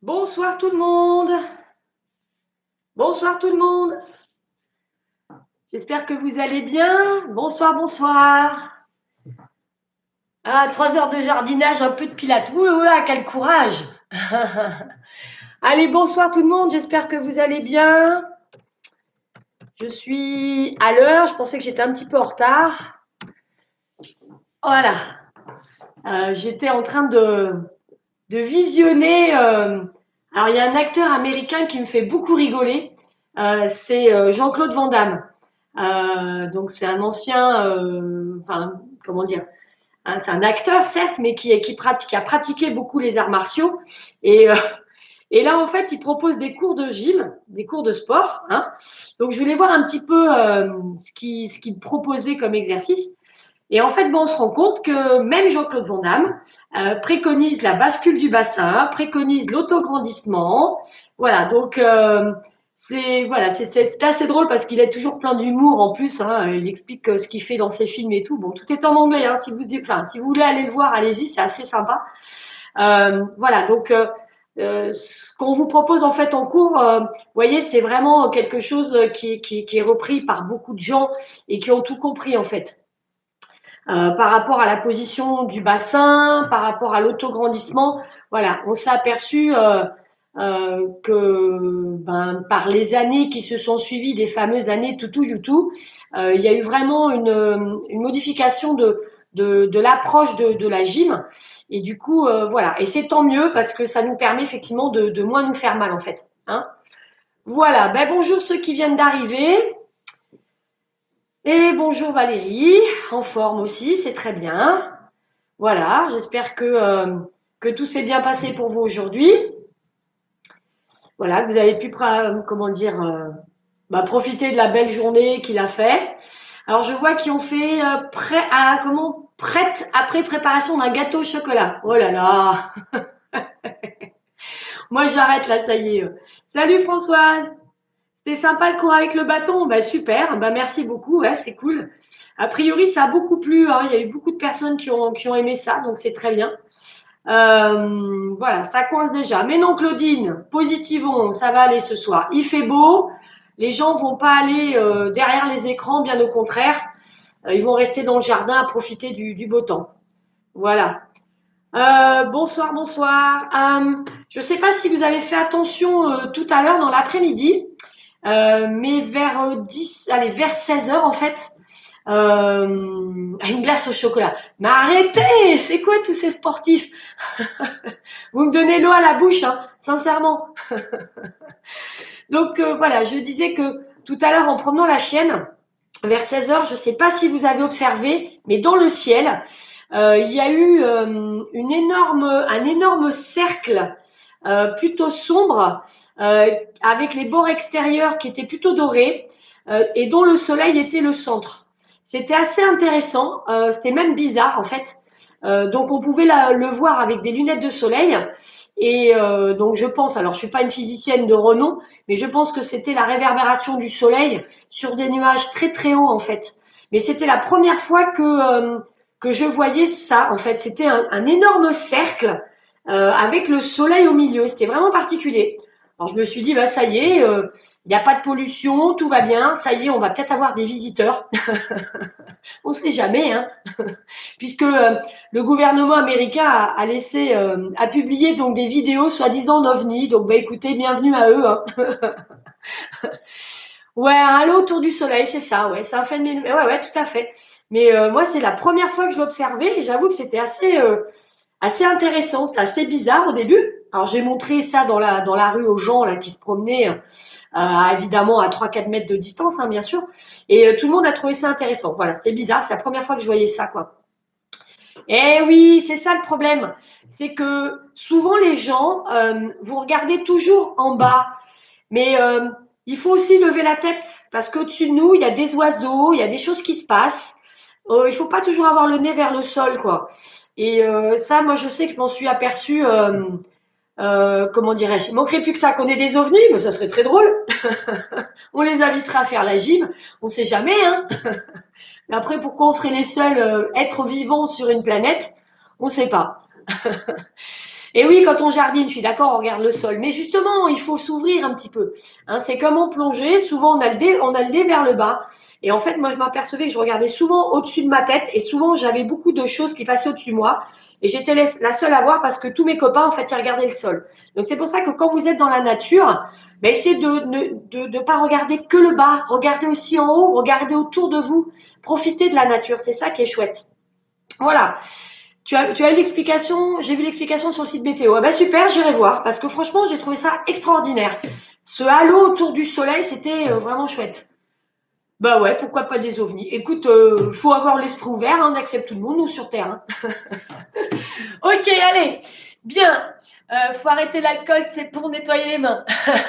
Bonsoir tout le monde. Bonsoir tout le monde. J'espère que vous allez bien. Bonsoir, bonsoir. Ah, 3 heures de jardinage, un peu de pilates. Ouh, quel courage. Allez, bonsoir tout le monde. J'espère que vous allez bien. Je suis à l'heure. Je pensais que j'étais un petit peu en retard. Voilà. J'étais en train de visionner. Alors, il y a un acteur américain qui me fait beaucoup rigoler. C'est Jean-Claude Van Damme. Donc c'est un ancien, enfin comment dire, hein, c'est un acteur certes, mais qui a pratiqué beaucoup les arts martiaux. Et, euh, et là en fait, il propose des cours de gym, des cours de sport. Hein. Donc je voulais voir un petit peu ce qu'il proposait comme exercice. Et en fait, bon, on se rend compte que même Jean-Claude Van Damme préconise la bascule du bassin, préconise l'autograndissement. Voilà, donc c'est assez drôle parce qu'il est toujours plein d'humour en plus. Hein, il explique ce qu'il fait dans ses films et tout. Bon, tout est en anglais. Hein, si vous voulez aller le voir, allez-y, c'est assez sympa. Voilà, donc ce qu'on vous propose en fait en cours, vous voyez, c'est vraiment quelque chose qui est repris par beaucoup de gens et qui ont tout compris en fait. Par rapport à la position du bassin, par rapport à l'autograndissement, voilà, on s'est aperçu que par les années qui se sont suivies, les fameuses années toutou youtou, il y a eu vraiment une modification de l'approche de la gym. Et du coup, voilà. Et c'est tant mieux parce que ça nous permet effectivement de moins nous faire mal en fait. Hein. Voilà. Ben, bonjour ceux qui viennent d'arriver. Et bonjour Valérie, en forme aussi, c'est très bien. Voilà, j'espère que tout s'est bien passé pour vous aujourd'hui. Voilà, que vous avez pu, comment dire, profiter de la belle journée qu'il a fait. Alors je vois qu'ils ont fait prête après préparation d'un gâteau au chocolat. Oh là là, moi j'arrête là, ça y est. Salut Françoise, c'était sympa le cours avec le bâton. Bah super, bah merci beaucoup, ouais, c'est cool. A priori ça a beaucoup plu, hein. Il y a eu beaucoup de personnes qui ont aimé ça, donc c'est très bien. Voilà, ça coince déjà. Mais non, Claudine, positivons, ça va aller ce soir. Il fait beau, les gens vont pas aller derrière les écrans, bien au contraire. Ils vont rester dans le jardin à profiter du beau temps. Voilà. Bonsoir, bonsoir. Je ne sais pas si vous avez fait attention tout à l'heure dans l'après-midi, mais vers 10, allez, vers 16 heures en fait, une glace au chocolat. Mais arrêtez, c'est quoi tous ces sportifs? Vous me donnez l'eau à la bouche, hein, sincèrement. Donc voilà, je disais que tout à l'heure en promenant la chienne, vers 16 heures, je ne sais pas si vous avez observé, mais dans le ciel, il y a eu un énorme cercle plutôt sombre avec les bords extérieurs qui étaient plutôt dorés et dont le soleil était le centre. C'était assez intéressant, c'était même bizarre en fait. Donc on pouvait le voir avec des lunettes de soleil et donc je pense, alors je suis pas une physicienne de renom, mais je pense que c'était la réverbération du soleil sur des nuages très très hauts en fait. Mais c'était la première fois que je voyais ça en fait. C'était un énorme cercle avec le soleil au milieu. C'était vraiment particulier. Alors je me suis dit, bah ça y est, il n'y a pas de pollution, tout va bien, ça y est, on va peut-être avoir des visiteurs. On ne sait jamais, hein. Puisque le gouvernement américain a publié donc des vidéos soi-disant d'OVNI. Donc bah écoutez, bienvenue à eux. Hein. Ouais, un halo autour du soleil, c'est ça, ouais, c'est un phénomène. Ouais, ouais, tout à fait. Mais moi, c'est la première fois que je l'observais et j'avoue que c'était assez intéressant. C'était assez bizarre au début. Alors j'ai montré ça dans la rue aux gens là qui se promenaient, évidemment à 3-4 mètres de distance, hein, bien sûr. Et tout le monde a trouvé ça intéressant. Voilà, c'était bizarre. C'est la première fois que je voyais ça, quoi. Eh oui, c'est ça le problème. C'est que souvent les gens, vous regardez toujours en bas, mais il faut aussi lever la tête parce qu'au-dessus de nous, il y a des oiseaux, il y a des choses qui se passent. Il faut pas toujours avoir le nez vers le sol, quoi. Et ça, moi, je sais que je m'en suis aperçue. Comment dirais-je? Il manquerait plus que ça qu'on ait des ovnis, mais ça serait très drôle. On les invitera à faire la gym. On sait jamais, hein. Mais après, pourquoi on serait les seuls êtres vivants sur une planète? On sait pas. Et oui, quand on jardine, je suis d'accord, on regarde le sol. Mais justement, il faut s'ouvrir un petit peu. Hein, c'est comme en plongée, souvent on a le nez vers le bas. Et en fait, moi, je m'apercevais que je regardais souvent au-dessus de ma tête. Et souvent, j'avais beaucoup de choses qui passaient au-dessus de moi. Et j'étais la seule à voir parce que tous mes copains, en fait, ils regardaient le sol. Donc, c'est pour ça que quand vous êtes dans la nature, ben, essayez de ne pas regarder que le bas. Regardez aussi en haut, regardez autour de vous. Profitez de la nature. C'est ça qui est chouette. Voilà. Tu as eu l'explication, j'ai vu l'explication sur le site météo. Ah bah super, j'irai voir parce que franchement, j'ai trouvé ça extraordinaire. Ce halo autour du soleil, c'était vraiment chouette. Bah ouais, pourquoi pas des ovnis. Écoute, faut avoir l'esprit ouvert, hein, on accepte tout le monde, nous, sur Terre. Hein. Ok, allez, bien. Faut arrêter l'alcool, c'est pour nettoyer les mains.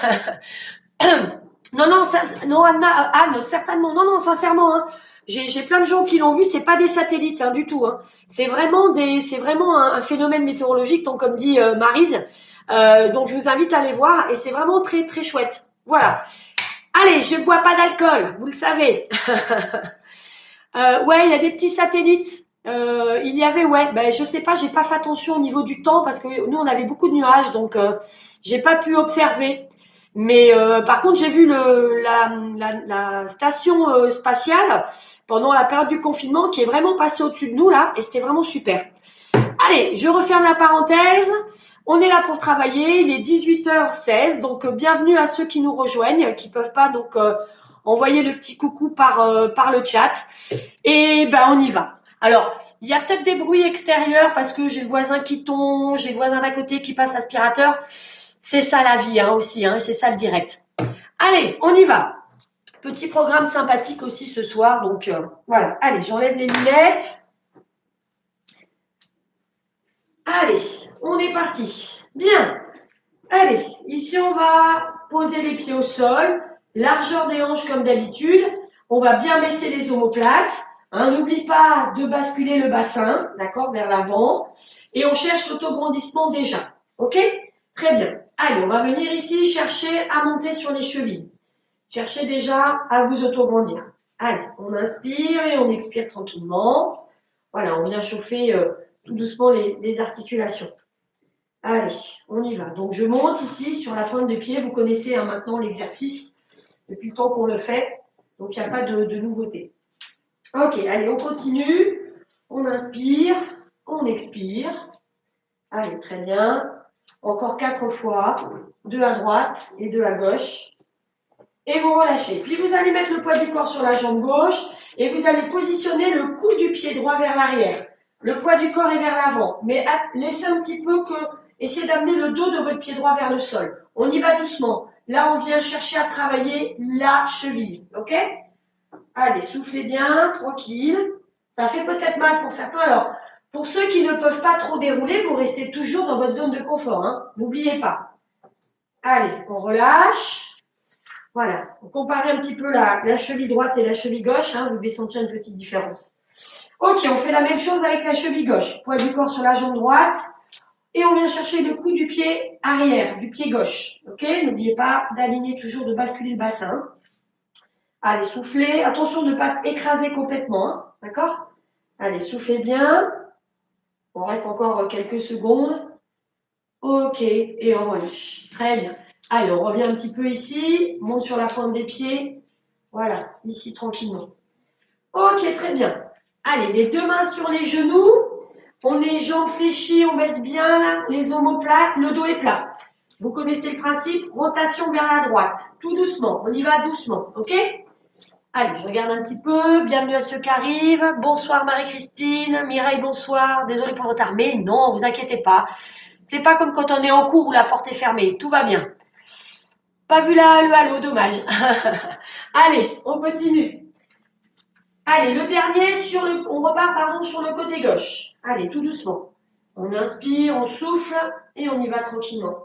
Non, non, ça, non, Anne, certainement. Non, non, sincèrement, hein, j'ai plein de gens qui l'ont vu. C'est pas des satellites, hein, du tout. Hein. C'est vraiment un phénomène météorologique. Donc, comme dit Maryse, donc je vous invite à aller voir et c'est vraiment très, très chouette. Voilà. Allez, je bois pas d'alcool, vous le savez. Ouais, il y a des petits satellites. Il y avait, ouais, ben je sais pas, j'ai pas fait attention au niveau du temps parce que nous on avait beaucoup de nuages, donc j'ai pas pu observer. Mais par contre, j'ai vu la station spatiale pendant la période du confinement qui est vraiment passée au-dessus de nous là, et c'était vraiment super. Allez, je referme la parenthèse. On est là pour travailler. Il est 18h16, donc bienvenue à ceux qui nous rejoignent, qui peuvent pas donc envoyer le petit coucou par le chat. Et ben on y va. Alors, il y a peut-être des bruits extérieurs parce que j'ai le voisin qui tombe, j'ai le voisin d'à côté qui passe aspirateur. C'est ça la vie hein, aussi, hein, c'est ça le direct. Allez, on y va. Petit programme sympathique aussi ce soir, donc voilà. Allez, j'enlève les lunettes. Allez, on est parti. Bien. Allez, ici on va poser les pieds au sol, largeur des hanches comme d'habitude. On va bien baisser les omoplates. Hein, n'oublie pas de basculer le bassin, d'accord, vers l'avant. Et on cherche l'autograndissement déjà. Ok? Très bien. Allez, on va venir ici chercher à monter sur les chevilles. Cherchez déjà à vous autograndir. Allez, on inspire et on expire tranquillement. Voilà, on vient chauffer tout doucement les articulations. Allez, on y va. Donc, je monte ici sur la pointe des pieds. Vous connaissez hein, maintenant l'exercice depuis le temps qu'on le fait. Donc, il n'y a pas de nouveauté. Ok, allez, on continue. On inspire, on expire. Allez, très bien. Encore 4 fois. 2 à droite et 2 à gauche. Et vous relâchez. Puis, vous allez mettre le poids du corps sur la jambe gauche et vous allez positionner le cou du pied droit vers l'arrière. Le poids du corps est vers l'avant. Mais laissez un petit peu que... Essayez d'amener le dos de votre pied droit vers le sol. On y va doucement. Là, on vient chercher à travailler la cheville. Ok? Allez, soufflez bien, tranquille. Ça fait peut-être mal pour certains. Alors, pour ceux qui ne peuvent pas trop dérouler, vous restez toujours dans votre zone de confort. Hein. N'oubliez pas. Allez, on relâche. Voilà. On compare un petit peu la cheville droite et la cheville gauche. Hein. Vous devez sentir une petite différence. Ok, on fait la même chose avec la cheville gauche. Poids du corps sur la jambe droite. Et on vient chercher le cou du pied arrière, du pied gauche. Ok? N'oubliez pas d'aligner toujours, de basculer le bassin. Allez, soufflez. Attention de ne pas écraser complètement. Hein, d'accord? Allez, soufflez bien. On reste encore quelques secondes. Ok, et on relâche. Très bien. Allez, on revient un petit peu ici. Monte sur la pointe des pieds. Voilà, ici tranquillement. Ok, très bien. Allez, les deux mains sur les genoux. On est jambes fléchies, on baisse bien les omoplates, le dos est plat. Vous connaissez le principe, rotation vers la droite. Tout doucement, on y va doucement, ok? Allez, je regarde un petit peu. Bienvenue à ceux qui arrivent. Bonsoir Marie-Christine. Mireille, bonsoir. Désolée pour le retard. Mais non, vous inquiétez pas. C'est pas comme quand on est en cours où la porte est fermée. Tout va bien. Pas vu le halo, dommage. Allez, on continue. Allez, le dernier, on repart pardon, sur le côté gauche. Allez, tout doucement. On inspire, on souffle et on y va tranquillement.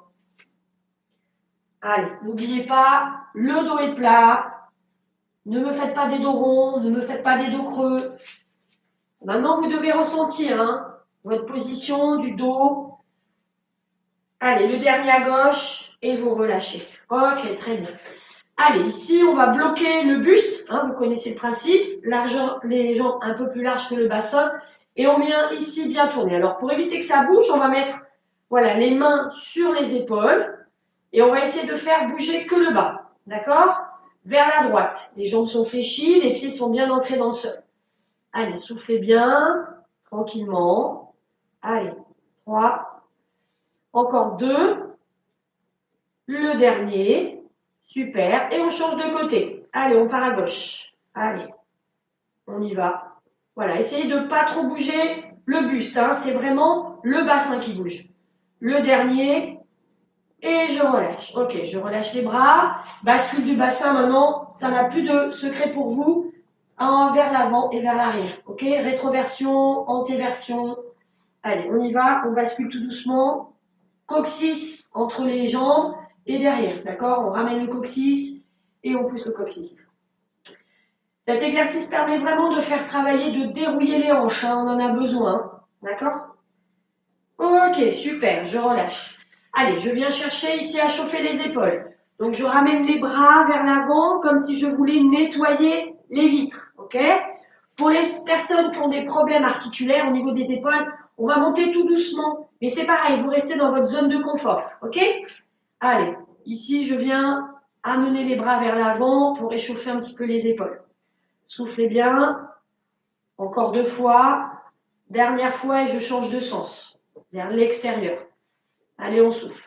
Allez, n'oubliez pas, le dos est plat. Ne me faites pas des dos ronds, ne me faites pas des dos creux. Maintenant, vous devez ressentir hein, votre position du dos. Allez, le dernier à gauche et vous relâchez. Ok, très bien. Allez, ici, on va bloquer le buste. Hein, vous connaissez le principe. Les jambes un peu plus larges que le bassin. Et on vient ici bien tourner. Alors, pour éviter que ça bouge, on va mettre Voilà, les mains sur les épaules. Et on va essayer de faire bouger que le bas. D'accord? Vers la droite. Les jambes sont fléchies, les pieds sont bien ancrés dans le sol. Allez, soufflez bien, tranquillement. Allez, 3. Encore 2. Le dernier. Super. Et on change de côté. Allez, on part à gauche. Allez, on y va. Voilà, essayez de ne pas trop bouger le buste. Hein. C'est vraiment le bassin qui bouge. Le dernier. Et je relâche. Ok, je relâche les bras. Bascule du bassin maintenant. Ça n'a plus de secret pour vous. Vers l'avant et vers l'arrière. Ok, rétroversion, antéversion. Allez, on y va. On bascule tout doucement. Coccyx entre les jambes et derrière. D'accord? On ramène le coccyx et on pousse le coccyx. Cet exercice permet vraiment de faire travailler, de dérouiller les hanches. Hein, on en a besoin. D'accord? Ok, super. Je relâche. Allez, je viens chercher ici à chauffer les épaules. Donc, je ramène les bras vers l'avant comme si je voulais nettoyer les vitres. Ok? Pour les personnes qui ont des problèmes articulaires au niveau des épaules, on va monter tout doucement. Mais c'est pareil, vous restez dans votre zone de confort. Ok? Allez, ici, je viens amener les bras vers l'avant pour réchauffer un petit peu les épaules. Soufflez bien. Encore 2 fois. Dernière fois et je change de sens. Vers l'extérieur. Allez, on souffle.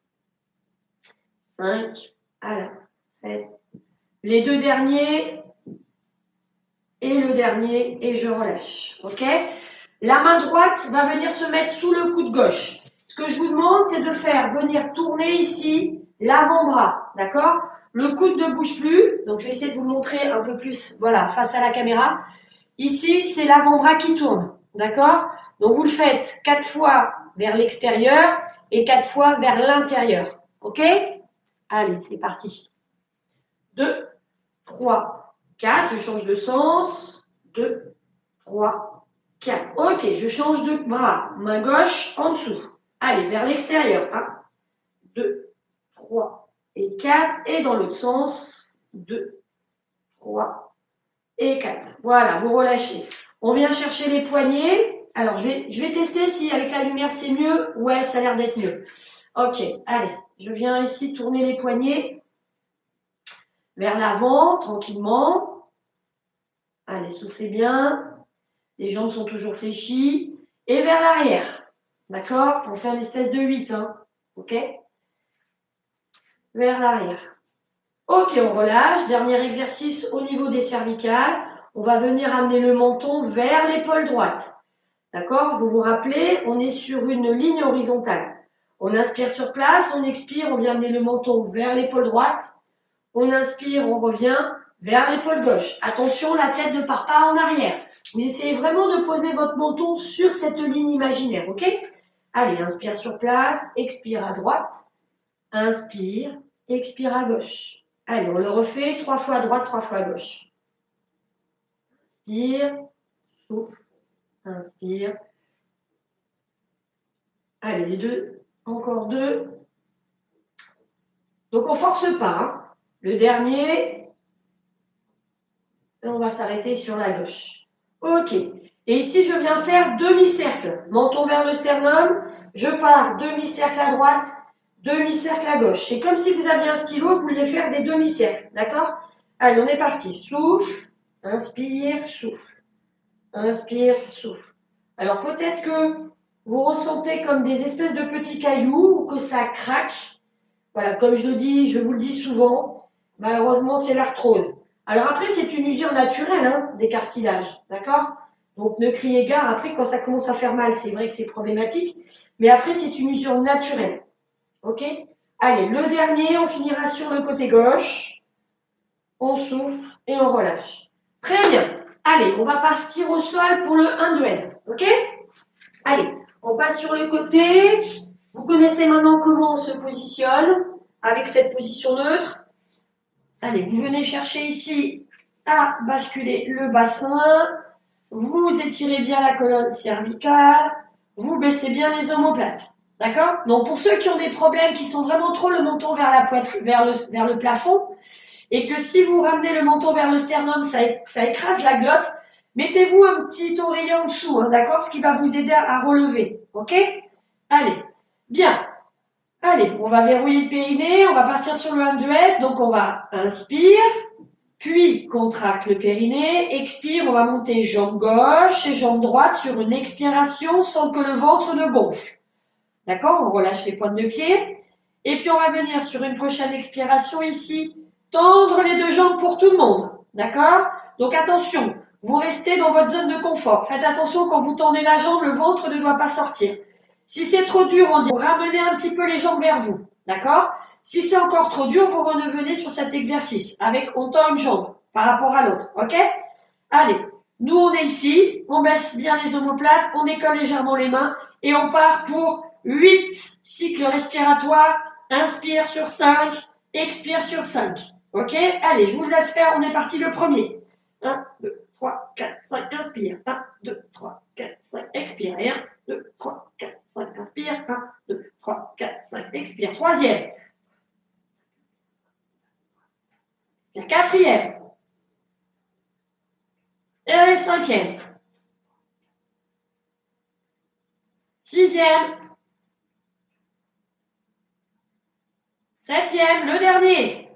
5. Allez. 7. Les 2 derniers. Et le dernier. Et je relâche. Ok? La main droite va venir se mettre sous le coude gauche. Ce que je vous demande, c'est de faire venir tourner ici l'avant-bras. D'accord? Le coude ne bouge plus. Donc, je vais essayer de vous montrer un peu plus, voilà, face à la caméra. Ici, c'est l'avant-bras qui tourne. D'accord? Donc, vous le faites 4 fois vers l'extérieur et 4 fois vers l'intérieur. Ok? Allez, c'est parti. 2, 3, 4. Je change de sens. 2, 3, 4. Ok, je change de bras. Main gauche en dessous. Allez, vers l'extérieur. 1, 2, 3 et 4. Et dans l'autre sens. 2, 3 et 4. Voilà, vous relâchez. On vient chercher les poignets. Alors, je vais tester si avec la lumière c'est mieux. Ouais, ça a l'air d'être mieux. Ok, allez. Je viens ici tourner les poignets vers l'avant, tranquillement. Allez, soufflez bien. Les jambes sont toujours fléchies. Et vers l'arrière. D'accord? Pour faire une espèce de 8. Hein. Ok? Vers l'arrière. Ok, on relâche. Dernier exercice au niveau des cervicales. On va venir amener le menton vers l'épaule droite. D'accord? Vous vous rappelez, on est sur une ligne horizontale. On inspire sur place, on expire, on vient amener le menton vers l'épaule droite. On inspire, on revient vers l'épaule gauche. Attention, la tête ne part pas en arrière. Vous essayez vraiment de poser votre menton sur cette ligne imaginaire, ok? Allez, inspire sur place, expire à droite, inspire, expire à gauche. Allez, on le refait 3 fois à droite, 3 fois à gauche. Inspire, souffle, inspire. Allez, les 2, encore 2. Donc, on ne force pas. Hein. Le dernier, et on va s'arrêter sur la gauche. Ok. Et ici, je viens faire demi-cercle. Menton vers le sternum. Je pars demi-cercle à droite, demi-cercle à gauche. C'est comme si vous aviez un stylo, vous vouliez faire des demi-cercles. D'accord? Allez, on est parti. Souffle, inspire, souffle. Inspire, souffle. Alors, peut-être que vous ressentez comme des espèces de petits cailloux ou que ça craque. Voilà, comme je vous le dis souvent, malheureusement, c'est l'arthrose. Alors après, c'est une usure naturelle hein, des cartilages, d'accord? Donc ne criez gare, après, quand ça commence à faire mal, c'est vrai que c'est problématique, mais après, c'est une usure naturelle, ok? Allez, le dernier, on finira sur le côté gauche, on souffle et on relâche. Très bien, allez, on va partir au sol pour le 100, ok? Allez, on passe sur le côté. Vous connaissez maintenant comment on se positionne avec cette position neutre. Allez, vous venez chercher ici à basculer le bassin. Vous étirez bien la colonne cervicale. Vous baissez bien les omoplates. D'accord? Donc, pour ceux qui ont des problèmes, qui sont vraiment trop le menton vers la poitrine, vers le plafond, et que si vous ramenez le menton vers le sternum, ça écrase la glotte, mettez-vous un petit oreiller en dessous, hein, d'accord? Ce qui va vous aider à relever. Ok? Allez. Bien. Allez, on va verrouiller le périnée, on va partir sur le 100. Donc, on va inspire, puis contracte le périnée, expire, on va monter jambe gauche et jambe droite sur une expiration sans que le ventre ne gonfle. D'accord? On relâche les pointes de pied. Et puis, on va venir sur une prochaine expiration ici, tendre les deux jambes pour tout le monde. D'accord? Donc, attention, vous restez dans votre zone de confort. Faites attention quand vous tendez la jambe, le ventre ne doit pas sortir. Si c'est trop dur, on dit vous ramenez un petit peu les jambes vers vous. D'accord? Si c'est encore trop dur, vous revenez sur cet exercice avec on tend une jambe par rapport à l'autre. OK? Allez, nous on est ici, on baisse bien les omoplates, on décolle légèrement les mains et on part pour 8 cycles respiratoires. Inspire sur 5, expire sur 5. OK? Allez, je vous laisse faire, on est parti le premier. 1, 2, 3, 4, 5, inspire. 1, 2, 3, 4, 5, expire. Et 1, 2, 3, 4, 5, inspire. 1, 2, 3, 4, 5, expire. Troisième. Quatrième. Et cinquième. Sixième. Septième, le dernier.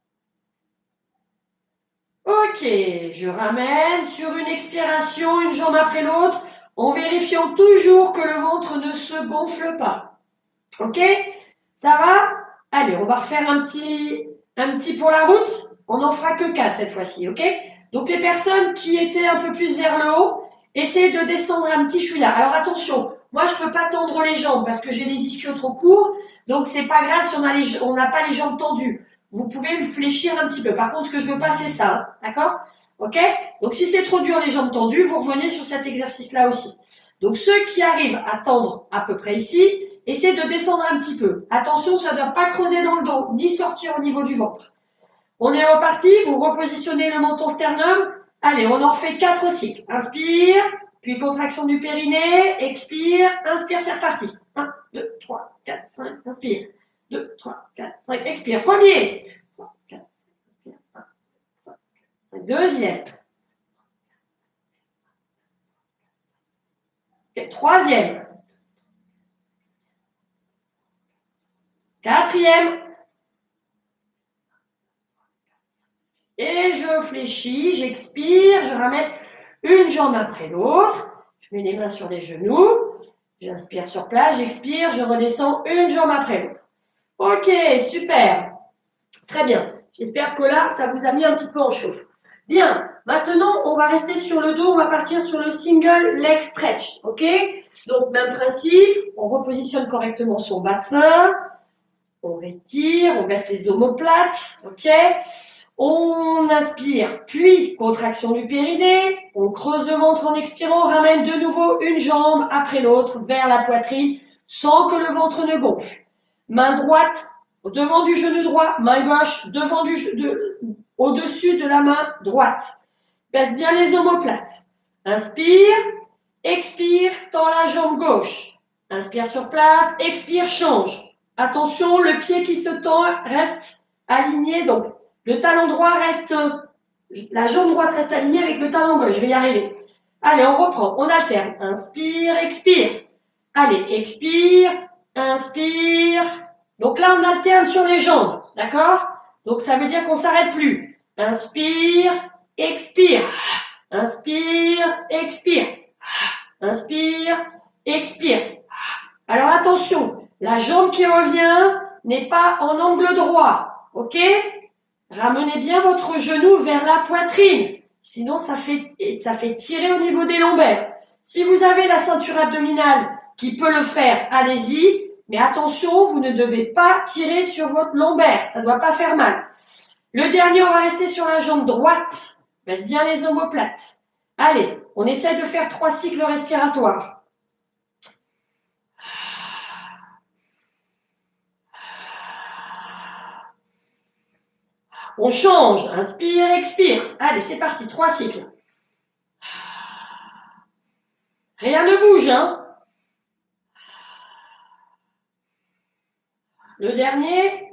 Ok, je ramène sur une expiration, une jambe après l'autre, en vérifiant toujours que le ventre ne se gonfle pas. Ok? Ça va? Allez, on va refaire un petit pour la route. On n'en fera que 4 cette fois-ci, ok? Donc les personnes qui étaient un peu plus vers le haut, essayez de descendre un petit, je suis là. Alors attention, moi je peux pas tendre les jambes parce que j'ai les ischios trop courts, donc c'est pas grave si on n'a pas les jambes tendues. Vous pouvez me fléchir un petit peu. Par contre, ce que je veux pas, c'est ça, hein, d'accord? Ok? Donc si c'est trop dur les jambes tendues, vous revenez sur cet exercice-là aussi. Donc ceux qui arrivent à tendre à peu près ici, essayez de descendre un petit peu. Attention, ça ne doit pas creuser dans le dos, ni sortir au niveau du ventre. On est reparti, vous repositionnez le menton sternum. Allez, on en refait 4 cycles. Inspire, puis contraction du périnée, expire, inspire, c'est reparti. 1, 2, 3, 4, 5, inspire. 2, 3, 4, 5, expire. Premier. 3, 4, 5, inspire. 1, 3, 4, 5. Deuxième. Okay. Troisième. Quatrième. Et je fléchis, j'expire, je ramène une jambe après l'autre. Je mets les mains sur les genoux. J'inspire sur place, j'expire, je redescends une jambe après l'autre. Ok, super. Très bien. J'espère que là, ça vous a mis un petit peu en chauffe. Bien, maintenant, on va rester sur le dos, on va partir sur le single leg stretch. Ok? Donc, même principe, on repositionne correctement son bassin. On rétire, on baisse les omoplates. Ok? On inspire, puis contraction du périnée, on creuse le ventre en expirant, on ramène de nouveau une jambe après l'autre vers la poitrine sans que le ventre ne gonfle. Main droite devant du genou droit, main gauche au-dessus de la main droite. Baisse bien les omoplates. Inspire, expire, tend la jambe gauche. Inspire sur place, expire, change. Attention, le pied qui se tend reste aligné, donc le talon droit reste, la jambe droite reste alignée avec le talon gauche. Je vais y arriver. Allez, on reprend, on alterne. Inspire, expire. Allez, expire, inspire. Donc là, on alterne sur les jambes, d'accord? Donc ça veut dire qu'on s'arrête plus. Inspire, expire. Inspire, expire. Inspire, expire. Alors attention, la jambe qui revient n'est pas en angle droit, ok? Ramenez bien votre genou vers la poitrine, sinon ça fait tirer au niveau des lombaires. Si vous avez la ceinture abdominale qui peut le faire, allez-y, mais attention, vous ne devez pas tirer sur votre lombaire, ça ne doit pas faire mal. Le dernier, on va rester sur la jambe droite, baisse bien les omoplates. Allez, on essaie de faire 3 cycles respiratoires. On change, inspire, expire. Allez, c'est parti, 3 cycles. Rien ne bouge, hein. Le dernier.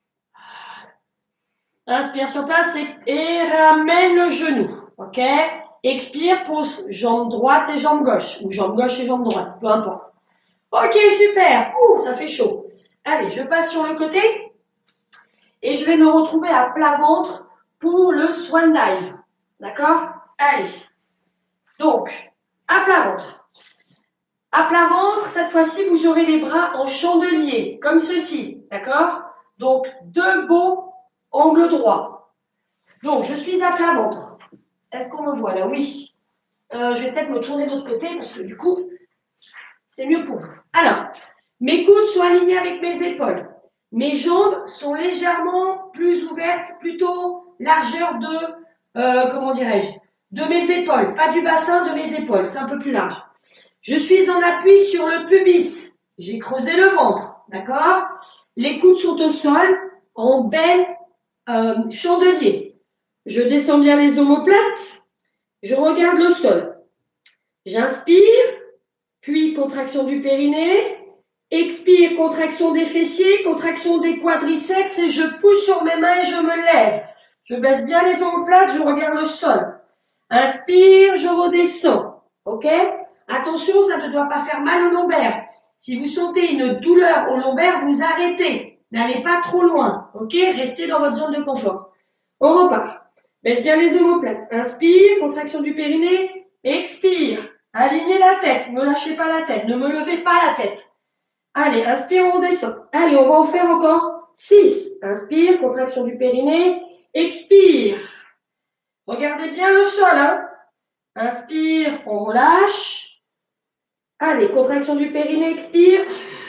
Inspire sur place et ramène le genou. Ok? Expire, pose jambe droite et jambe gauche. Ou jambe gauche et jambe droite, peu importe. Ok, super. Ouh, ça fait chaud. Allez, je passe sur le côté et je vais me retrouver à plat ventre pour le swan dive. D'accord? Allez. Donc, à plat ventre. À plat ventre, cette fois-ci, vous aurez les bras en chandelier, comme ceci. D'accord? Donc, debout, angle droit. Donc, je suis à plat ventre. Est-ce qu'on me voit là? Oui. Je vais peut-être me tourner de l'autre côté parce que du coup, c'est mieux pour vous. Alors, mes coudes sont alignés avec mes épaules. Mes jambes sont légèrement plus ouvertes, plutôt largeur de, comment dirais-je, de mes épaules. Pas du bassin, de mes épaules. C'est un peu plus large. Je suis en appui sur le pubis. J'ai creusé le ventre. D'accord? Les coudes sont au sol, en bel chandelier. Je descends bien les omoplates. Je regarde le sol. J'inspire, puis contraction du périnée. Expire, contraction des fessiers, contraction des quadriceps et je pousse sur mes mains et je me lève. Je baisse bien les omoplates, je regarde le sol. Inspire, je redescends. Ok? Attention, ça ne doit pas faire mal au lombaire. Si vous sentez une douleur au lombaire, vous arrêtez. N'allez pas trop loin. Ok? Restez dans votre zone de confort. On repart. Baisse bien les omoplates. Inspire, contraction du périnée. Expire. Alignez la tête. Ne lâchez pas la tête. Ne me levez pas la tête. Allez, inspire, on descend. Allez, on va en faire encore 6. Inspire, contraction du périnée. Expire. Regardez bien le sol. Hein. Inspire, on relâche. Allez, contraction du périnée, expire.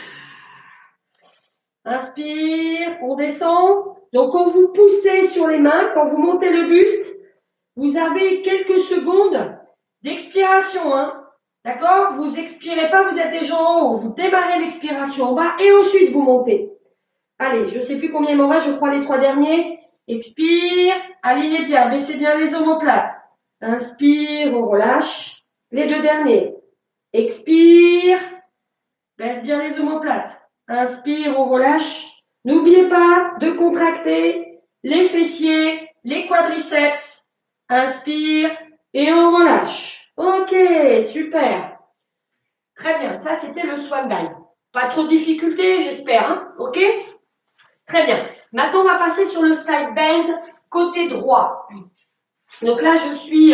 Inspire, on descend. Donc, quand vous poussez sur les mains, quand vous montez le buste, vous avez quelques secondes d'expiration. Hein. D'accord? Vous expirez pas, vous êtes déjà en haut. Vous démarrez l'expiration en bas et ensuite vous montez. Allez, je ne sais plus combien il m'en reste, je crois les 3 derniers. Expire, alignez bien, baissez bien les omoplates. Inspire, on relâche. Les 2 derniers. Expire, baisse bien les omoplates. Inspire, on relâche. N'oubliez pas de contracter les fessiers, les quadriceps. Inspire et on relâche. Ok, super. Très bien, ça c'était le swan dive. Pas trop de difficultés, j'espère. Hein, ok? Très bien. Maintenant, on va passer sur le side bend côté droit. Donc là, je suis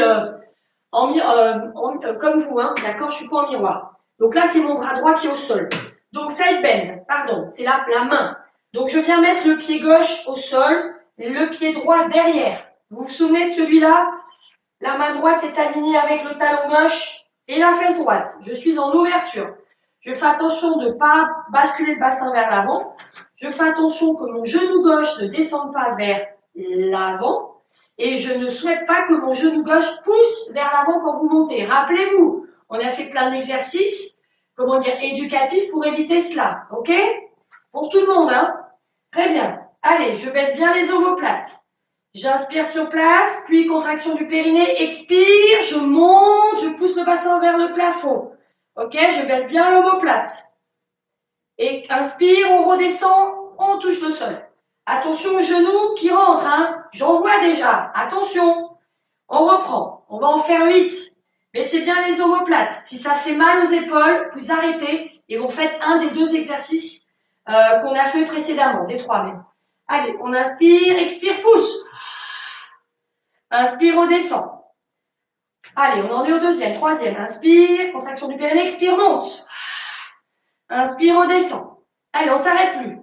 comme vous, hein, d'accord? Je suis pas en miroir. Donc là, c'est mon bras droit qui est au sol. Donc side bend, pardon, c'est la main. Donc je viens mettre le pied gauche au sol et le pied droit derrière. Vous vous souvenez de celui-là? La main droite est alignée avec le talon gauche et la fesse droite. Je suis en ouverture. Je fais attention de ne pas basculer le bassin vers l'avant. Je fais attention que mon genou gauche ne descende pas vers l'avant. Et je ne souhaite pas que mon genou gauche pousse vers l'avant quand vous montez. Rappelez-vous, on a fait plein d'exercices, comment dire, éducatifs pour éviter cela. Ok? Pour tout le monde, hein? Très bien. Allez, je baisse bien les omoplates. J'inspire sur place, puis contraction du périnée, expire, je monte, je pousse le bassin vers le plafond. Ok, je baisse bien l'omoplate. Et inspire, on redescend, on touche le sol. Attention aux genoux qui rentrent, hein. J'en vois déjà. Attention. On reprend. On va en faire 8. Baissez bien les omoplates. Si ça fait mal aux épaules, vous arrêtez et vous faites un des 2 exercices qu'on a fait précédemment, des 3 même. Allez, on inspire, expire, pousse. Inspire, on descend. Allez, on en est au 2e, 3e. Inspire, contraction du périnée, expire, monte. Inspire, on descend. Allez, on ne s'arrête plus.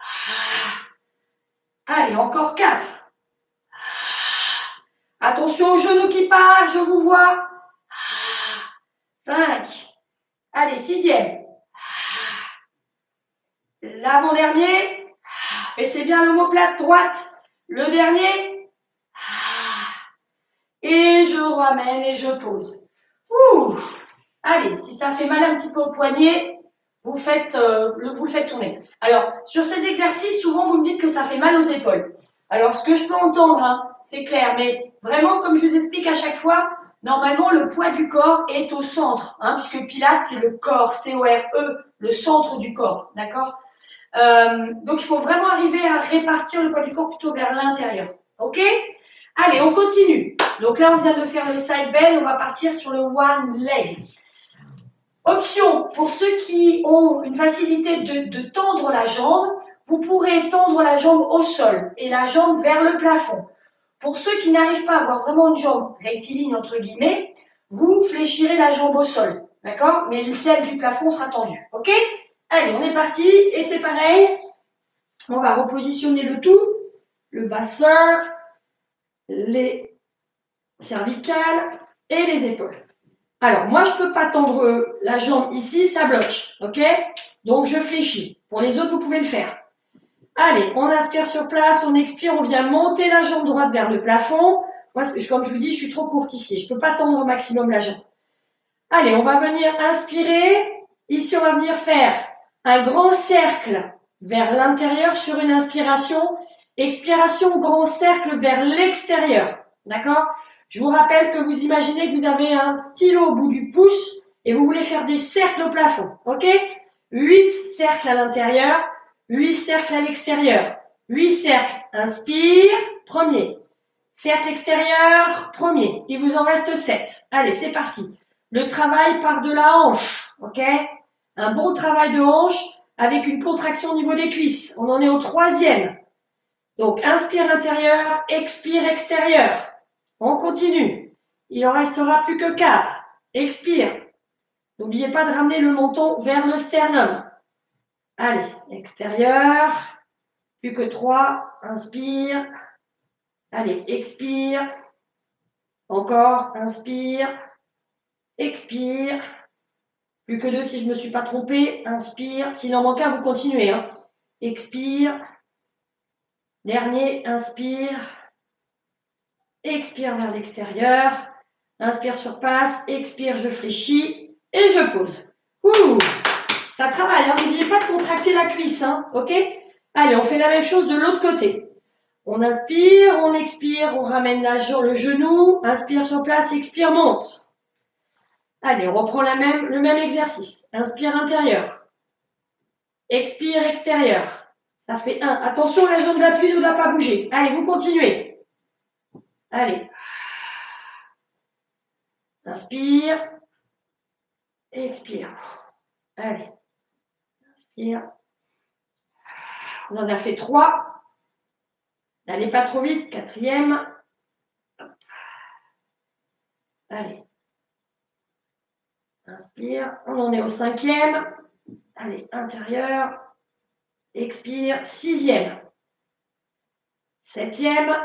Allez, encore 4. Attention aux genoux qui partent, je vous vois. 5. Allez, 6e. L'avant-dernier. Baissez bien l'omoplate droite. Le dernier. Et je ramène et je pose. Ouh. Allez, si ça fait mal un petit peu au poignet, vous le faites tourner. Alors, sur ces exercices, souvent, vous me dites que ça fait mal aux épaules. Alors, ce que je peux entendre, hein, c'est clair, mais vraiment, comme je vous explique à chaque fois, normalement, le poids du corps est au centre, hein, puisque Pilates, c'est le corps, C-O-R-E, le centre du corps, d'accord? Donc, il faut vraiment arriver à répartir le poids du corps plutôt vers l'intérieur, ok? Allez, on continue. Donc là, on vient de faire le side bend, on va partir sur le one leg. Option, pour ceux qui ont une facilité de tendre la jambe, vous pourrez tendre la jambe au sol et la jambe vers le plafond. Pour ceux qui n'arrivent pas à avoir vraiment une jambe rectiligne, entre guillemets, vous fléchirez la jambe au sol, d'accord? Mais celle du plafond sera tendue, ok? Allez, on est parti et c'est pareil. On va repositionner le tout, le bassin, les cervicales et les épaules. Alors, moi, je ne peux pas tendre la jambe ici, ça bloque, ok? Donc, je fléchis. Pour les autres, vous pouvez le faire. Allez, on inspire sur place, on expire, on vient monter la jambe droite vers le plafond. Moi, comme je vous dis, je suis trop courte ici. Je ne peux pas tendre au maximum la jambe. Allez, on va venir inspirer. Ici, on va venir faire un grand cercle vers l'intérieur sur une inspiration. Expiration, grand cercle vers l'extérieur. D'accord? Je vous rappelle que vous imaginez que vous avez un stylo au bout du pouce et vous voulez faire des cercles au plafond. Ok? 8 cercles à l'intérieur, 8 cercles à l'extérieur. 8 cercles. Inspire, premier. Cercle extérieur, premier. Il vous en reste 7. Allez, c'est parti. Le travail part de la hanche. Ok? Un bon travail de hanche avec une contraction au niveau des cuisses. On en est au 3e. Donc, inspire intérieur, expire extérieur. On continue. Il en restera plus que 4. Expire. N'oubliez pas de ramener le menton vers le sternum. Allez, extérieur. Plus que 3. Inspire. Allez, expire. Encore, inspire. Expire. Plus que 2 si je ne me suis pas trompée. Inspire. S'il en manque un, vous continuez. Hein. Expire. Dernier, inspire. Expire vers l'extérieur. Inspire sur passe. Expire, je fléchis. Et je pose. Ouh, ça travaille. Hein. N'oubliez pas de contracter la cuisse. Hein. Ok? Allez, on fait la même chose de l'autre côté. On inspire, on expire, on ramène le genou. Inspire sur place, expire, monte. Allez, on reprend le même exercice. Inspire intérieur. Expire extérieur. Ça fait 1. Attention, la jambe d'appui ne doit pas bouger. Allez, vous continuez. Allez. Inspire. Expire. Allez. Inspire. On en a fait 3. N'allez pas trop vite. 4e. Allez. Inspire. On en est au 5e. Allez, intérieur. Expire. 6e. 7e.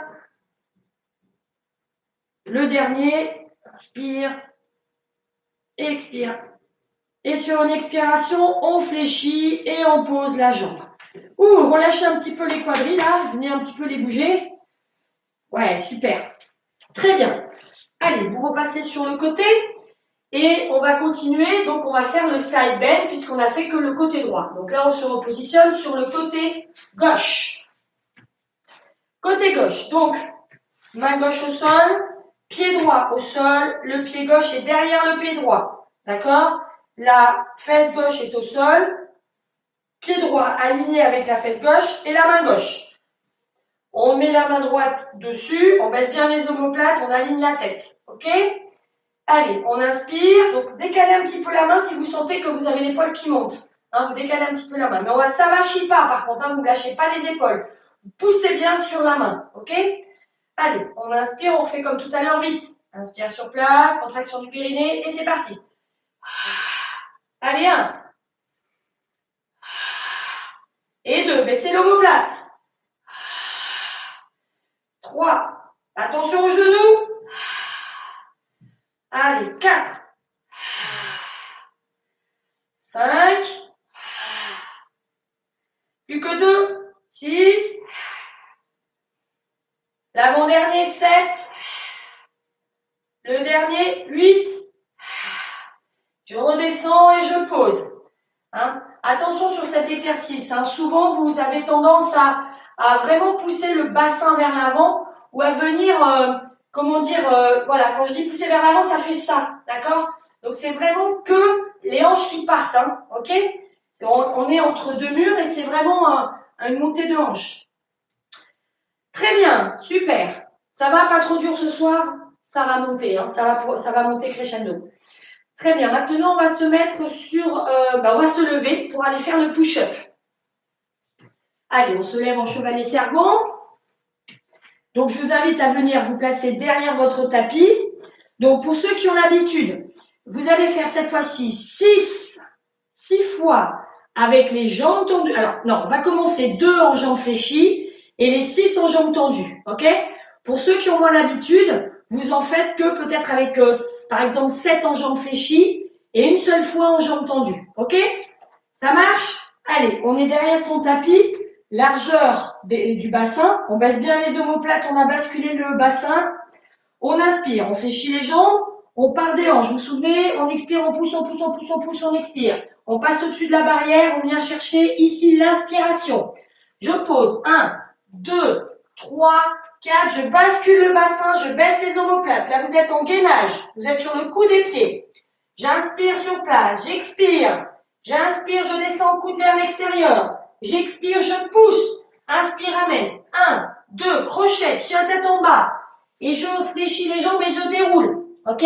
Le dernier. Inspire. Expire. Et sur une expiration, on fléchit et on pose la jambe. Ouh, relâchez un petit peu les quadris là. Venez un petit peu les bouger. Ouais, super. Très bien. Allez, vous repassez sur le côté. Et on va continuer, donc on va faire le side bend puisqu'on n'a fait que le côté droit. Donc là, on se repositionne sur le côté gauche. Côté gauche, donc main gauche au sol, pied droit au sol, le pied gauche est derrière le pied droit. D'accord? La fesse gauche est au sol, pied droit aligné avec la fesse gauche et la main gauche. On met la main droite dessus, on baisse bien les omoplates, on aligne la tête. Ok? Allez, on inspire. Donc, décalez un petit peu la main si vous sentez que vous avez l'épaule qui monte. Hein, vous décalez un petit peu la main. Mais on ne s'avachit pas, par contre. Hein, vous ne lâchez pas les épaules. Vous poussez bien sur la main. OK? Allez, on inspire. On fait comme tout à l'heure, vite. Inspire sur place. Contraction du périnée. Et c'est parti. Allez, 1. Et 2. Baissez l'omoplate. 3. Attention aux genoux. Allez, 4. 5. Plus que 2. 6. L'avant-dernier, 7. Le dernier, 8. Je redescends et je pose. Hein? Attention sur cet exercice. Hein. Souvent, vous avez tendance à vraiment pousser le bassin vers l'avant ou à venir, voilà, quand je dis pousser vers l'avant, ça fait ça, d'accord? Donc, c'est vraiment que les hanches qui partent, hein, ok? On est entre deux murs et c'est vraiment une montée de hanches. Très bien, super. Ça va, pas trop dur ce soir? Ça va monter, hein, ça va monter crescendo. Très bien. Maintenant, on va se mettre sur, on va se lever pour aller faire le push-up. Allez, on se lève en chevalier servant. Donc, je vous invite à venir vous placer derrière votre tapis. Donc, pour ceux qui ont l'habitude, vous allez faire cette fois-ci 6 fois avec les jambes tendues. Alors, non, on va commencer 2 en jambes fléchies et les 6 en jambes tendues. OK? Pour ceux qui ont moins l'habitude, vous en faites que peut-être avec, par exemple, 7 en jambes fléchies et une seule fois en jambes tendues. OK? Ça marche? Allez, on est derrière son tapis. Largeur du bassin. On baisse bien les omoplates. On a basculé le bassin. On inspire. On fléchit les jambes. On part des hanches. Vous vous souvenez? On expire, on pousse, on pousse, on pousse, on pousse, on expire. On passe au-dessus de la barrière. On vient chercher ici l'inspiration. Je pose. 1, 2, 3, 4. Je bascule le bassin. Je baisse les omoplates. Là, vous êtes en gainage. Vous êtes sur le coude des pieds. J'inspire sur place. J'expire. J'inspire, je descends coude vers l'extérieur. J'expire, je pousse. Inspire, ramène. 1, 2, crochet, chien tête en bas. Et je fléchis les jambes et je déroule. OK?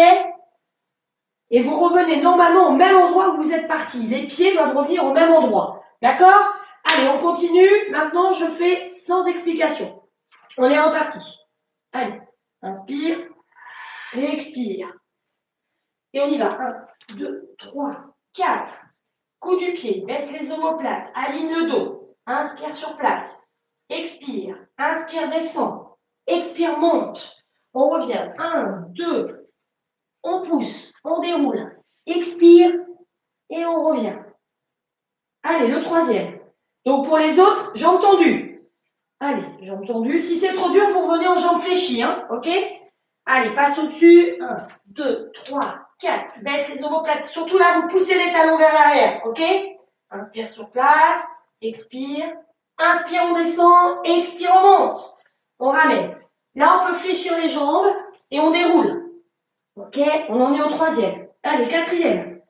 Et vous revenez normalement au même endroit où vous êtes parti. Les pieds doivent revenir au même endroit. D'accord? Allez, on continue. Maintenant, je fais sans explication. On est reparti. Allez, inspire. Expire. Et on y va. 1, 2, 3, 4. Coup du pied, baisse les omoplates, aligne le dos, inspire sur place, expire, inspire, descend, expire, monte, on revient, 1, 2, on pousse, on déroule, expire et on revient. Allez, le troisième. Donc pour les autres, jambes tendues. Allez, jambes tendues. Si c'est trop dur, vous revenez en jambes fléchies, hein, ok? Allez, passe au-dessus, 1, 2, 3, 4, baisse les omoplates. Surtout là, vous poussez les talons vers l'arrière, ok? Inspire sur place, expire. Inspire, on descend, expire, on monte. On ramène. Là, on peut fléchir les jambes et on déroule. Ok? On en est au troisième. Allez, quatrième.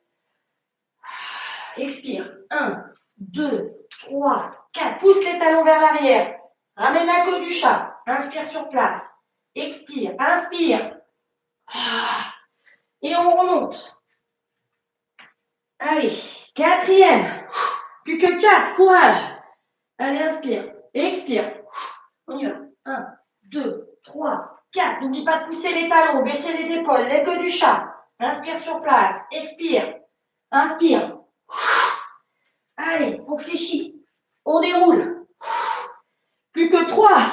Expire. 1, 2, 3, 4. Pousse les talons vers l'arrière. Ramène la queue du chat. Inspire sur place. Expire. Inspire. Et on remonte. Allez, quatrième. Plus que 4, courage. Allez, inspire. Et expire. On y va. 1, 2, 3, 4. N'oublie pas de pousser les talons, baisser les épaules, les queues du chat. Inspire sur place. Expire. Inspire. Allez, on fléchit. On déroule. Plus que 3.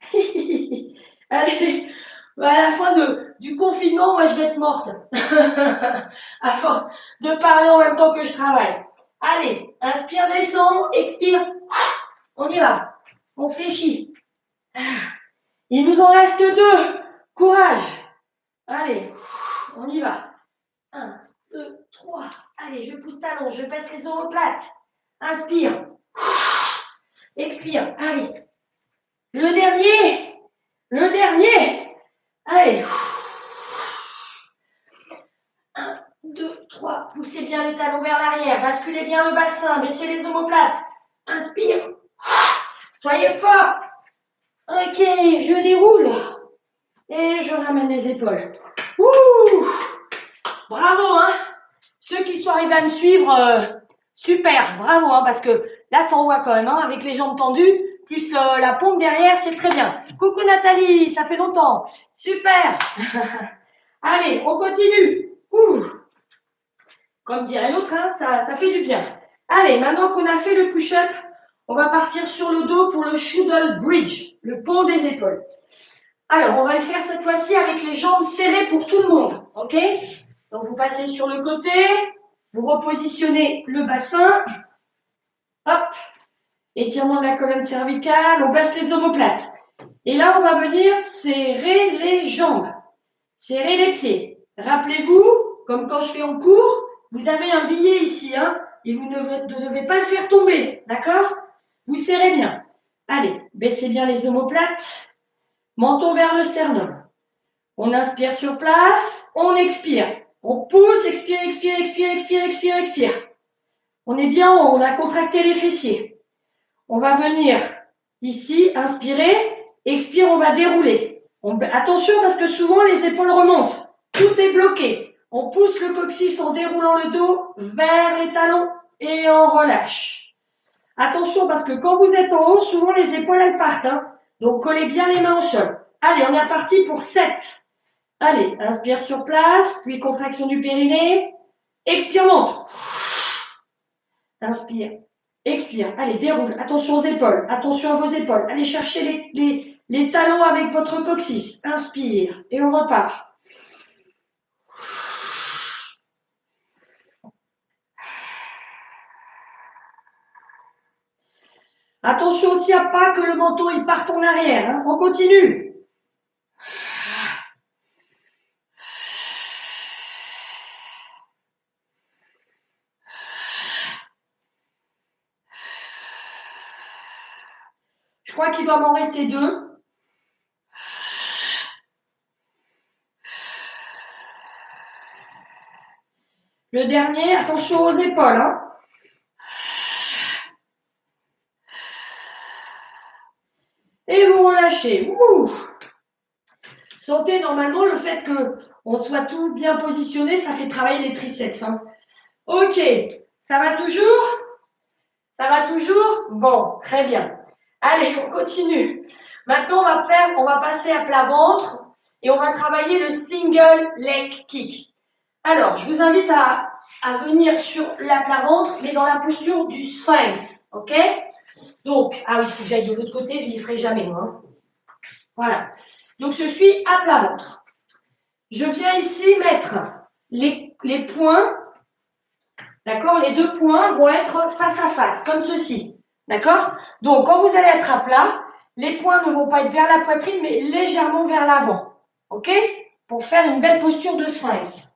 Allez, à la fin du confinement, moi, je vais être morte. À force de parler en même temps que je travaille. Allez, inspire, descend, expire. On y va. On fléchit. Il nous en reste 2. Courage. Allez, on y va. 1, 2, 3. Allez, je pousse talon, je baisse les omoplates. Inspire. Expire. Allez. Le dernier. Le dernier. Allez. 1, 2, 3. Poussez bien les talons vers l'arrière. Basculez bien le bassin. Baissez les omoplates. Inspire. Soyez fort. Ok, je déroule. Et je ramène les épaules. Ouh! Bravo, hein? Ceux qui sont arrivés à me suivre, super, bravo, hein, parce que là, ça envoie quand même, hein, avec les jambes tendues, plus la pompe derrière, c'est très bien. Coucou Nathalie, ça fait longtemps. Super. Allez, on continue. Ouh. Comme dirait l'autre, hein, ça fait du bien. Allez, maintenant qu'on a fait le push-up, on va partir sur le dos pour le shoulder bridge, le pont des épaules. Alors, on va le faire cette fois-ci avec les jambes serrées pour tout le monde, ok? Donc, vous passez sur le côté, vous repositionnez le bassin, hop, étirement de la colonne cervicale, on baisse les omoplates. Et là, on va venir serrer les jambes, serrer les pieds. Rappelez-vous, comme quand je fais en cours, vous avez un billet ici, hein, et vous ne devez pas le faire tomber, d'accord? Vous serrez bien. Allez, baissez bien les omoplates, menton vers le sternum. On inspire sur place, on expire. On pousse, expire, expire, expire, expire, expire, expire. On est bien, on a contracté les fessiers. On va venir ici, inspirer, expire, on va dérouler. Attention parce que souvent les épaules remontent. Tout est bloqué. On pousse le coccyx en déroulant le dos vers les talons et on relâche. Attention parce que quand vous êtes en haut, souvent les épaules elles partent. Hein. Donc collez bien les mains au sol. Allez, on est reparti pour 7. Allez, inspire sur place, puis contraction du périnée. Expire, monte. Inspire, expire. Allez, déroule. Attention aux épaules. Attention à vos épaules. Allez chercher les talons avec votre coccyx. Inspire et on repart. Attention aussi à pas que le menton il parte en arrière. Hein. On continue. Je crois qu'il doit m'en rester 2. Le dernier, attention aux épaules. Hein. Et vous relâchez. Ouh. Sentez normalement le fait qu'on soit tout bien positionné, ça fait travailler les triceps. Hein. Ok, ça va toujours? Ça va toujours? Bon, très bien. Allez, on continue. Maintenant, on va passer à plat ventre et on va travailler le single leg kick. Alors, je vous invite à venir sur la plat ventre, mais dans la posture du sphinx, ok? Donc, ah oui, il faut que j'aille de l'autre côté, je n'y ferai jamais, moi. Hein. Voilà. Donc, je suis à plat ventre. Je viens ici mettre les poings, d'accord? Les 2 poings vont être face à face, comme ceci, d'accord? Donc, quand vous allez être à plat, les poings ne vont pas être vers la poitrine, mais légèrement vers l'avant, ok? Pour faire une belle posture de sphinx.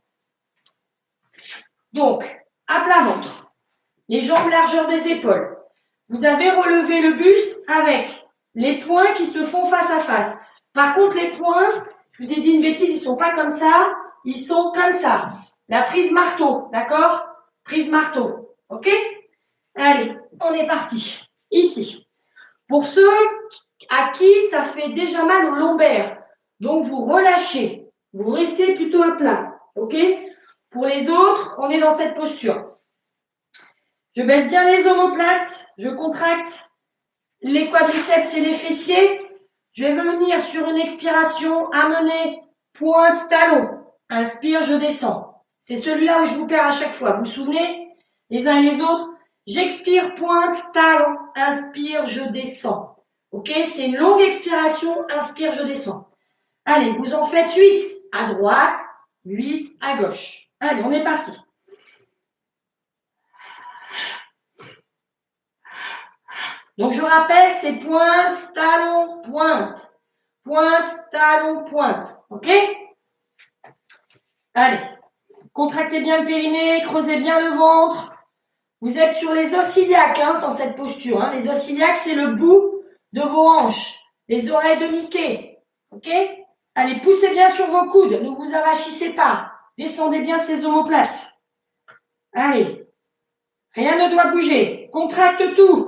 Donc, à plat ventre, les jambes largeur des épaules. Vous avez relevé le buste avec les poings qui se font face à face. Par contre, les poings, je vous ai dit une bêtise, ils sont pas comme ça, ils sont comme ça. La prise marteau, d'accord? Prise marteau, ok? Allez, on est parti. Ici. Pour ceux à qui ça fait déjà mal au lombaire, donc vous relâchez, vous restez plutôt à plat, ok? Pour les autres, on est dans cette posture. Je baisse bien les omoplates, je contracte les quadriceps et les fessiers. Je vais venir sur une expiration, amener, pointe, talon. Inspire, je descends. C'est celui-là où je vous perds à chaque fois. Vous vous souvenez, les uns et les autres? J'expire, pointe, talon. Inspire, je descends. Ok? C'est une longue expiration. Inspire, je descends. Allez, vous en faites 8 à droite, 8 à gauche. Allez, on est parti. Donc, je rappelle, c'est pointe, talon, pointe. Pointe, talon, pointe. OK? Allez. Contractez bien le périnée, creusez bien le ventre. Vous êtes sur les os iliaques hein, dans cette posture. Hein. Les os iliaques, c'est le bout de vos hanches. Les oreilles de Mickey. OK? Allez, poussez bien sur vos coudes. Ne vous avachissez pas. Descendez bien ces omoplates. Allez. Rien ne doit bouger. Contracte tout.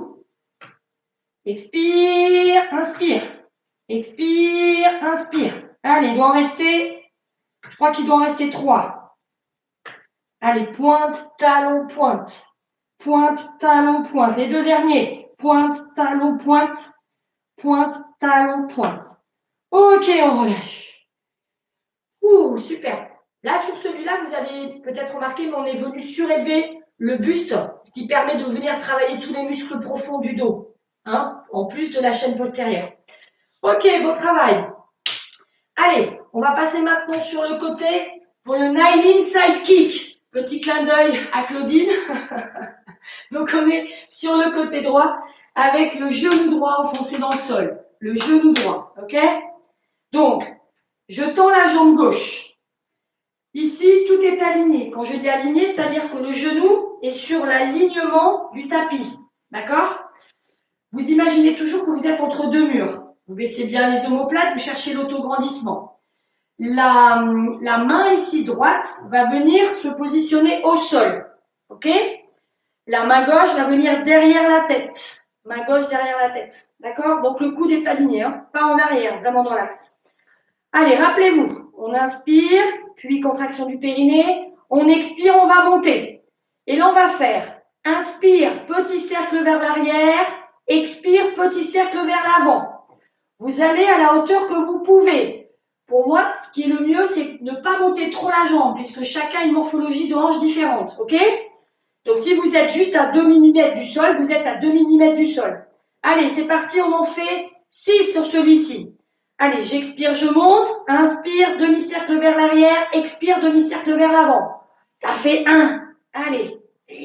Expire, inspire. Expire, inspire. Allez, il doit en rester, je crois qu'il doit en rester 3. Allez, pointe, talon, pointe. Pointe, talon, pointe. Les 2 derniers. Pointe, talon, pointe. Pointe, talon, pointe. Ok, on relâche. Ouh, super. Là, sur celui-là, vous avez peut-être remarqué, mais on est venu surélever le buste, ce qui permet de venir travailler tous les muscles profonds du dos. Hein, en plus de la chaîne postérieure. Ok, beau travail. Allez, on va passer maintenant sur le côté pour le 9 side kick. Petit clin d'œil à Claudine. Donc on est sur le côté droit avec le genou droit enfoncé dans le sol. Le genou droit, ok? Donc, je tends la jambe gauche. Ici, tout est aligné. Quand je dis aligné, c'est-à-dire que le genou est sur l'alignement du tapis. D'accord? Vous imaginez toujours que vous êtes entre 2 murs. Vous baissez bien les omoplates, vous cherchez l'autograndissement. La main ici droite va venir se positionner au sol. Ok? La main gauche va venir derrière la tête. Main gauche derrière la tête. D'accord? Donc le coude est aligné, hein? Pas en arrière, vraiment dans l'axe. Allez, rappelez-vous. On inspire, puis contraction du périnée. On expire, on va monter. Et là, on va faire inspire, petit cercle vers l'arrière, expire, petit cercle vers l'avant. Vous allez à la hauteur que vous pouvez. Pour moi, ce qui est le mieux, c'est de ne pas monter trop la jambe, puisque chacun a une morphologie de hanche différente, ok? Donc, si vous êtes juste à 2 mm du sol, vous êtes à 2 mm du sol. Allez, c'est parti, on en fait 6 sur celui-ci. Allez, j'expire, je monte, inspire, demi-cercle vers l'arrière, expire, demi-cercle vers l'avant. Ça fait 1. Allez.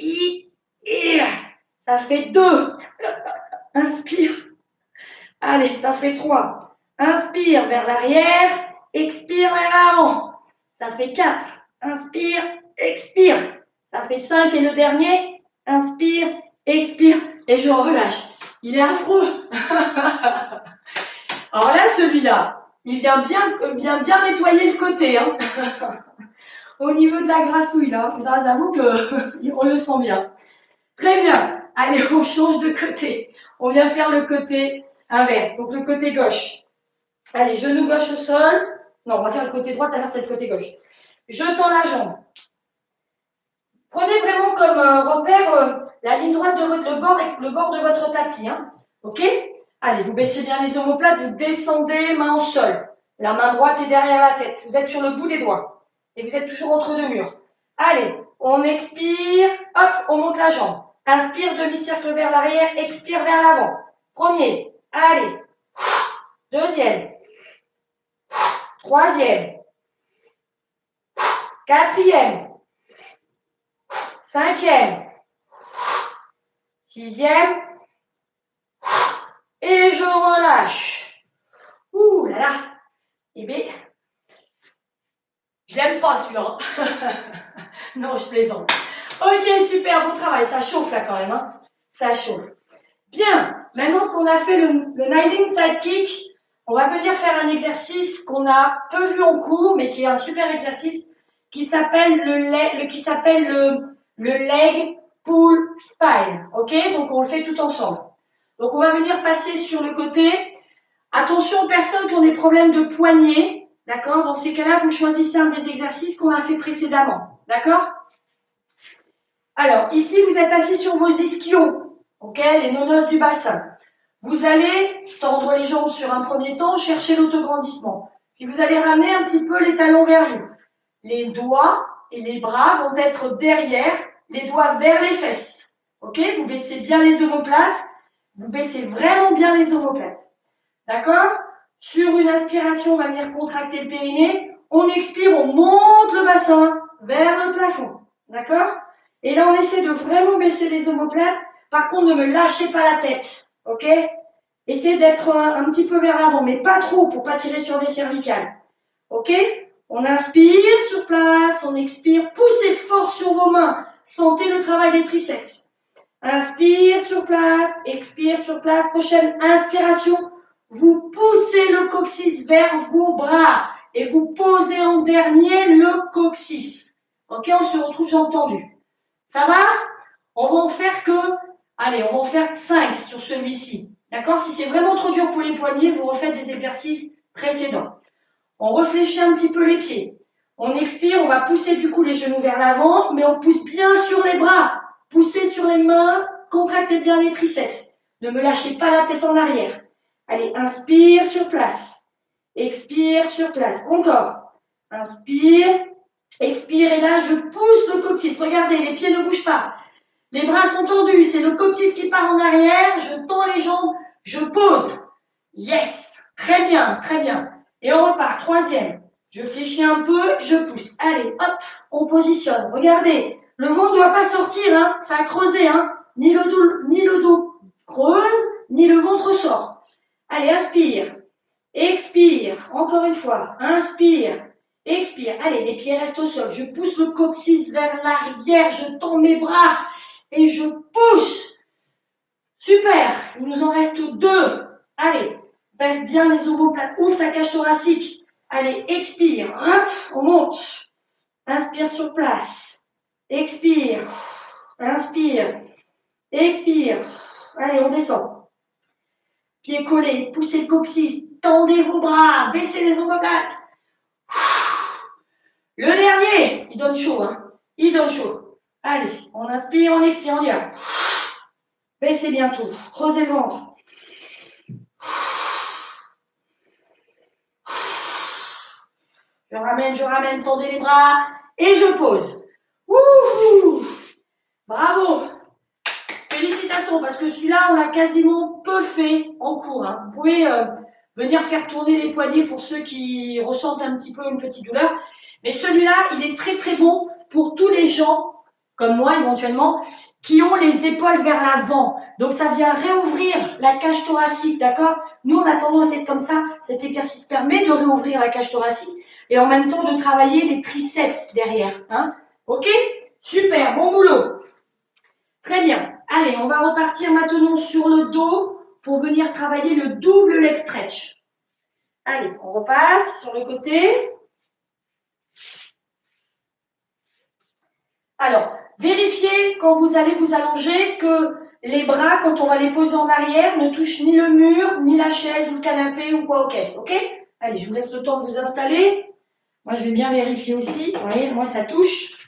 Ça fait 2. Inspire. Allez, ça fait 3. Inspire vers l'arrière, expire vers l'avant. Ça fait 4. Inspire, expire. Ça fait 5 et le dernier, inspire, expire et je relâche. Il est affreux. Alors là, celui-là, il vient bien nettoyer le côté. Hein. Au niveau de la grassouille, là, j'avoue qu'on le sent bien. Très bien. Allez, on change de côté. On vient faire le côté inverse, donc le côté gauche. Allez, genou gauche au sol. Non, on va faire le côté droit, tout à l'heure c'était le côté gauche. Je tends la jambe. Prenez vraiment comme repère la ligne droite de le bord de votre tapis. Hein. Ok? Allez, vous baissez bien les omoplates, vous descendez, main au sol. La main droite est derrière la tête. Vous êtes sur le bout des doigts. Et vous êtes toujours entre deux murs. Allez, on expire, hop, on monte la jambe. Inspire, demi-cercle vers l'arrière, expire vers l'avant. Premier, allez. Deuxième. Troisième. Quatrième. Cinquième. Sixième. Et je relâche. Ouh là là. Eh bien, je l'aime pas celui-là. Non, je plaisante. Ok, super, bon travail. Ça chauffe là quand même. Hein. Ça chauffe. Bien, maintenant qu'on a fait le Kneeling Side Kick, on va venir faire un exercice qu'on a peu vu en cours, mais qui est un super exercice, qui s'appelle le leg pull spine. Ok, donc on le fait tout ensemble. Donc on va venir passer sur le côté. Attention aux personnes qui ont des problèmes de poignet. D'accord? Dans ces cas-là, vous choisissez un des exercices qu'on a fait précédemment. D'accord? Alors, ici, vous êtes assis sur vos ischios. Ok? Les nonos du bassin. Vous allez tendre les jambes sur un premier temps, chercher l'autograndissement. Puis vous allez ramener un petit peu les talons vers vous. Les doigts et les bras vont être derrière, les doigts vers les fesses. Ok? Vous baissez bien les omoplates. Vous baissez vraiment bien les omoplates. D'accord? Sur une inspiration, on va venir contracter le périnée. On expire, on monte le bassin vers le plafond. D'accord? Et là, on essaie de vraiment baisser les omoplates. Par contre, ne me lâchez pas la tête. Ok? Essayez d'être un petit peu vers l'avant, mais pas trop pour pas tirer sur les cervicales. Ok? On inspire sur place, on expire. Poussez fort sur vos mains. Sentez le travail des triceps. Inspire sur place, expire sur place. Prochaine inspiration. Vous poussez le coccyx vers vos bras et vous posez en dernier le coccyx. Ok, on se retrouve, j'ai entendu. Ça va? On va en faire allez, on va en faire 5 sur celui-ci. D'accord? Si c'est vraiment trop dur pour les poignets, vous refaites des exercices précédents. On réfléchit un petit peu les pieds. On expire, on va pousser du coup les genoux vers l'avant, mais on pousse bien sur les bras. Poussez sur les mains, contractez bien les triceps. Ne me lâchez pas la tête en arrière. Allez, inspire sur place. Expire sur place. Encore. Inspire. Expire. Et là, je pousse le coccyx. Regardez, les pieds ne bougent pas. Les bras sont tendus. C'est le coccyx qui part en arrière. Je tends les jambes. Je pose. Yes. Très bien, très bien. Et on repart. Troisième. Je fléchis un peu. Je pousse. Allez, hop. On positionne. Regardez. Le ventre ne doit pas sortir. Hein. Ça a creusé. Hein. Ni le dos creuse, ni le ventre sort. Allez, inspire, expire, encore une fois, inspire, expire. Allez, les pieds restent au sol. Je pousse le coccyx vers l'arrière, je tends mes bras et je pousse. Super, il nous en reste 2. Allez, baisse bien les omoplates, ouvre ta cage thoracique. Allez, expire, hop, on monte. Inspire sur place, expire, inspire, expire. Allez, on descend. Pieds collés, poussez le coccyx, tendez vos bras, baissez les omoplates. Le dernier, il donne chaud, hein. Il donne chaud. Allez, on inspire, on expire, on y va. Baissez bien tout. Creusez le ventre. Je ramène, tendez les bras et je pose. Wouhou! Bravo! Félicitations, parce que celui-là, on l'a quasiment peu fait en cours. Hein. Vous pouvez venir faire tourner les poignets pour ceux qui ressentent un petit peu une petite douleur. Mais celui-là, il est très très bon pour tous les gens, comme moi éventuellement, qui ont les épaules vers l'avant. Donc ça vient réouvrir la cage thoracique, d'accord? Nous, on a tendance à être comme ça. Cet exercice permet de réouvrir la cage thoracique et en même temps de travailler les triceps derrière. Hein? Ok? Super, bon boulot. Très bien. Allez, on va repartir maintenant sur le dos pour venir travailler le double leg stretch. Allez, on repasse sur le côté. Alors, vérifiez quand vous allez vous allonger que les bras, quand on va les poser en arrière, ne touchent ni le mur, ni la chaise ou le canapé ou quoi aux caisses, ok? Allez, je vous laisse le temps de vous installer. Moi, je vais bien vérifier aussi. Vous voyez, moi, ça touche.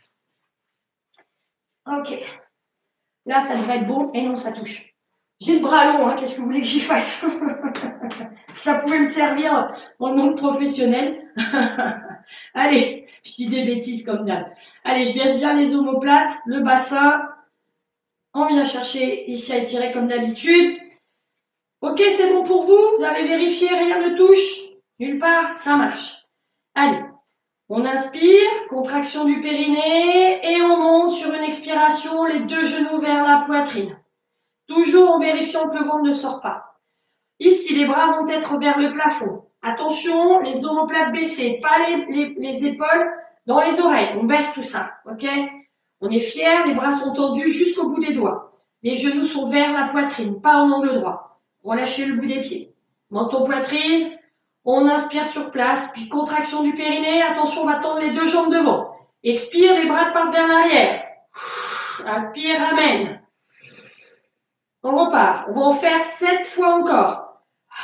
Ok. Là, ça devrait être bon. Et non, ça touche. J'ai le bras long, hein, qu'est-ce que vous voulez que j'y fasse? Ça pouvait me servir dans le monde professionnel. Allez, je dis des bêtises comme d'hab. Allez, je baisse bien les omoplates, le bassin. On vient chercher ici à étirer comme d'habitude. Ok, c'est bon pour vous? Vous avez vérifié, rien ne touche? Nulle part? Ça marche. Allez, on inspire, contraction du périnée et on monte sur une expiration, les deux genoux vers la poitrine. Toujours en vérifiant que le ventre ne sort pas. Ici, les bras vont être vers le plafond. Attention, les omoplates baissées, pas les épaules dans les oreilles. On baisse tout ça, ok? On est fiers, les bras sont tendus jusqu'au bout des doigts. Les genoux sont vers la poitrine, pas en angle droit. Relâchez le bout des pieds. Menton poitrine, on inspire sur place, puis contraction du périnée. Attention, on va tendre les deux jambes devant. Expire, les bras partent vers l'arrière. Inspire, ramène. On repart. On va en faire 7 fois encore.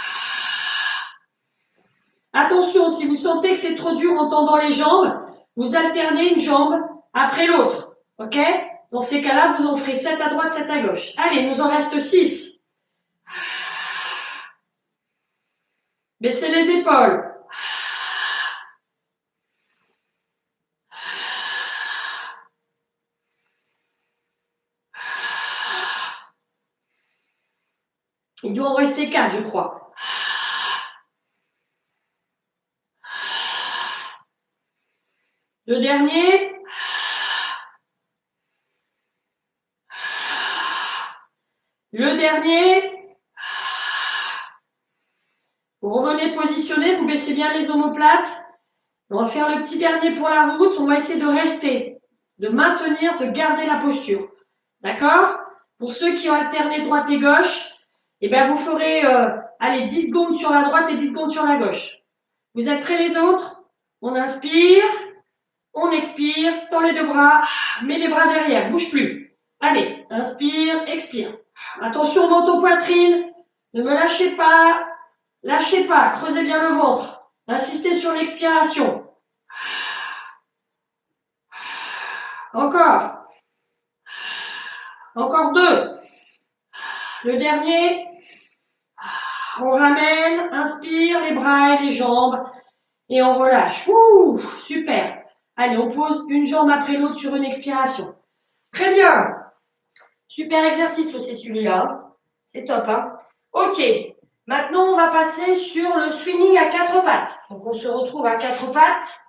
Attention, si vous sentez que c'est trop dur en tendant les jambes, vous alternez une jambe après l'autre. Ok? Dans ces cas-là, vous en ferez 7 à droite, 7 à gauche. Allez, il nous en reste 6. Baissez les épaules. Il doit en rester 4, je crois. Le dernier. Le dernier. Vous revenez positionner, vous baissez bien les omoplates. On va faire le petit dernier pour la route. On va essayer de rester, de maintenir, de garder la posture. D'accord? Pour ceux qui ont alterné droite et gauche, eh bien, vous ferez allez, 10 secondes sur la droite et 10 secondes sur la gauche. Vous êtes prêts les autres? On inspire, on expire, tend les deux bras, mets les bras derrière, bouge plus. Allez, inspire, expire. Attention, menton poitrine, ne me lâchez pas, creusez bien le ventre. Insistez sur l'expiration. Encore. Encore 2. Le dernier. On ramène, inspire, les bras et les jambes. Et on relâche. Ouh, super. Allez, on pose une jambe après l'autre sur une expiration. Très bien. Super exercice aussi celui-là. C'est top, hein. Ok. Maintenant, on va passer sur le swinging à 4 pattes. Donc, on se retrouve à 4 pattes.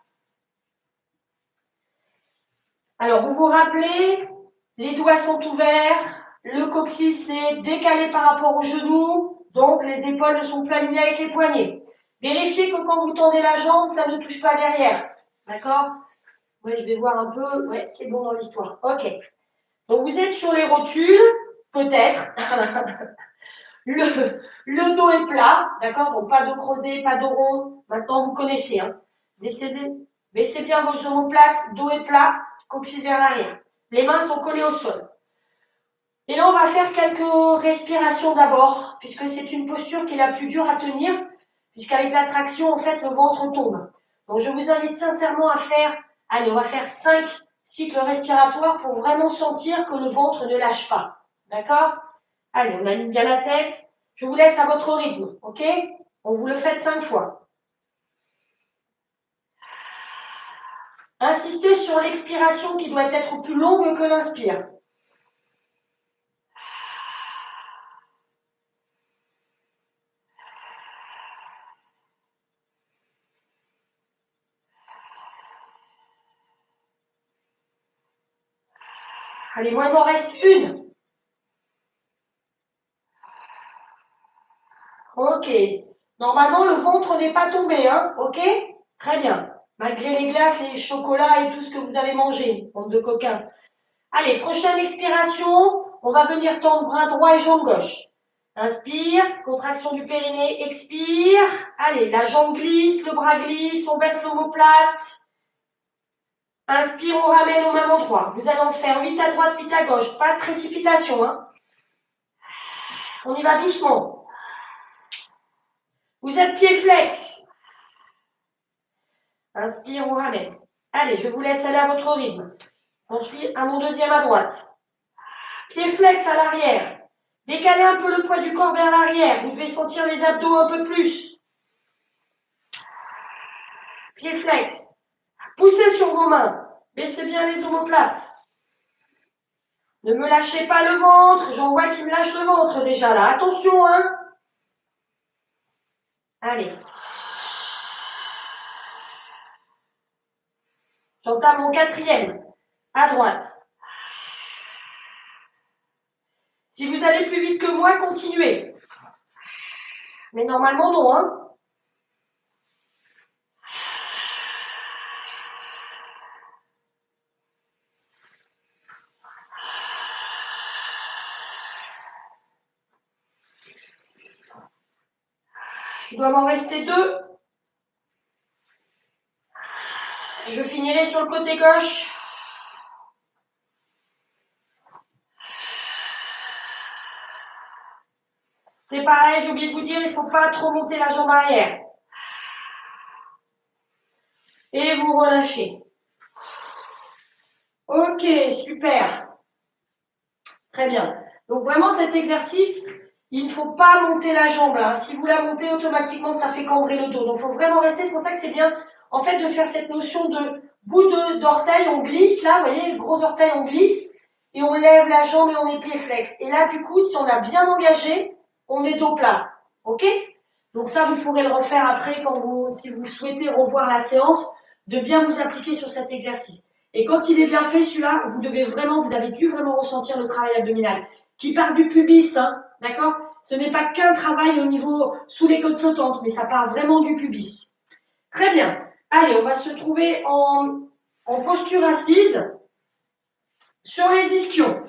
Alors, vous vous rappelez, les doigts sont ouverts, le coccyx est décalé par rapport aux genoux, donc les épaules ne sont plus alignées avec les poignets. Vérifiez que quand vous tendez la jambe, ça ne touche pas derrière. D'accord? Oui, je vais voir un peu. Ouais, c'est bon dans l'histoire. Ok. Donc, vous êtes sur les rotules, peut-être. Le dos est plat, d'accord? Donc, pas dos creusé, pas dos rond. Maintenant, vous connaissez. Hein. Baissez bien vos omoplates, dos est plat, coccyx vers l'arrière. Les mains sont collées au sol. Et là, on va faire quelques respirations d'abord, puisque c'est une posture qui est la plus dure à tenir, puisqu'avec la traction, en fait, le ventre tombe. Donc, je vous invite sincèrement à faire Allez, on va faire 5 cycles respiratoires pour vraiment sentir que le ventre ne lâche pas. D'accord? Allez, on aligne bien la tête. Je vous laisse à votre rythme, ok? On vous le fait 5 fois. Insistez sur l'expiration qui doit être plus longue que l'inspire. Allez, moi, il m'en reste une. Ok. Normalement, le ventre n'est pas tombé, hein? Ok? Très bien. Malgré les glaces, les chocolats et tout ce que vous avez mangé, bande de coquins. Allez, prochaine expiration. On va venir tendre bras droit et jambe gauche. Inspire, contraction du périnée, expire. Allez, la jambe glisse, le bras glisse, on baisse l'omoplate. Inspire, on ramène aux mains en droit. Vous allez en faire 8 à droite, 8 à gauche. Pas de précipitation, hein. On y va doucement. Vous êtes pied flex. Inspire, on ramène. Allez, je vous laisse aller à votre rythme. On suit à mon deuxième à droite. Pied flex à l'arrière. Décalez un peu le poids du corps vers l'arrière. Vous devez sentir les abdos un peu plus. Pied flex. Poussez sur vos mains. Baissez bien les omoplates. Ne me lâchez pas le ventre. J'en vois qui me lâche le ventre déjà là. Attention, hein. Allez. J'entame mon quatrième. À droite. Si vous allez plus vite que moi, continuez. Mais normalement, non, hein. Il doit m'en rester 2. Je finirai sur le côté gauche. C'est pareil, j'ai oublié de vous dire, il ne faut pas trop monter la jambe arrière. Et vous relâchez. Ok, super. Très bien. Donc vraiment cet exercice, il ne faut pas monter la jambe là. Si vous la montez automatiquement, ça fait cambrer le dos. Donc il faut vraiment rester. C'est pour ça que c'est bien en fait de faire cette notion de bout d'orteil, on glisse là, vous voyez, le gros orteil on glisse et on lève la jambe et on est pied flex. Et là du coup, si on a bien engagé, on est dos plat. Ok? Donc ça, vous pourrez le refaire après quand si vous souhaitez revoir la séance, de bien vous appliquer sur cet exercice. Et quand il est bien fait, celui-là, vous avez dû vraiment ressentir le travail abdominal, qui part du pubis, hein, d'accord? Ce n'est pas qu'un travail au niveau sous les côtes flottantes, mais ça part vraiment du pubis. Très bien. Allez, on va se trouver en posture assise sur les ischions.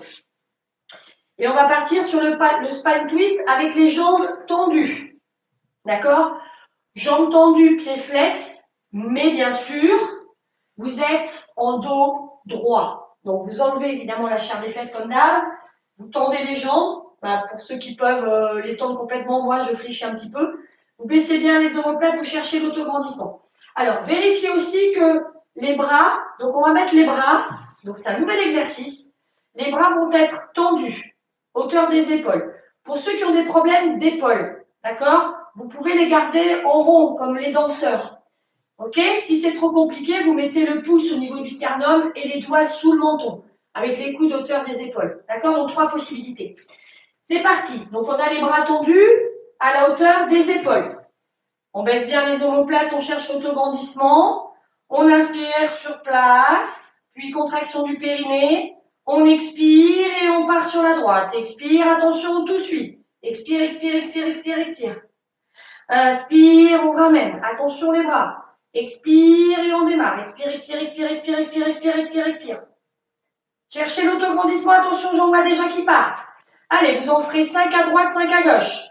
Et on va partir sur le spine twist avec les jambes tendues. D'accord? Jambes tendues, pieds flex, mais bien sûr, vous êtes en dos droit. Donc, vous enlevez évidemment la chair des fesses comme d'hab. Vous tendez les jambes. Bah, pour ceux qui peuvent les tendre complètement, moi, je fléchis un petit peu. Vous baissez bien les omoplates, vous cherchez l'autograndissement. Alors, vérifiez aussi que les bras, donc on va mettre les bras, donc c'est un nouvel exercice. Les bras vont être tendus, hauteur des épaules. Pour ceux qui ont des problèmes d'épaules, d'accord? Vous pouvez les garder en rond, comme les danseurs. Ok? Si c'est trop compliqué, vous mettez le pouce au niveau du sternum et les doigts sous le menton, avec les coudes hauteur des épaules. D'accord? Donc 3 possibilités. C'est parti. Donc on a les bras tendus à la hauteur des épaules. On baisse bien les omoplates, on cherche l'autograndissement. On inspire sur place, puis contraction du périnée. On expire et on part sur la droite. Expire, attention, tout suit. Expire, expire, expire, expire, expire. Inspire, on ramène. Attention les bras. Expire et on démarre. Expire, expire, expire, expire, expire, expire, expire, expire. Cherchez l'autograndissement. Attention, j'en vois déjà qui partent. Allez, vous en ferez 5 à droite, 5 à gauche.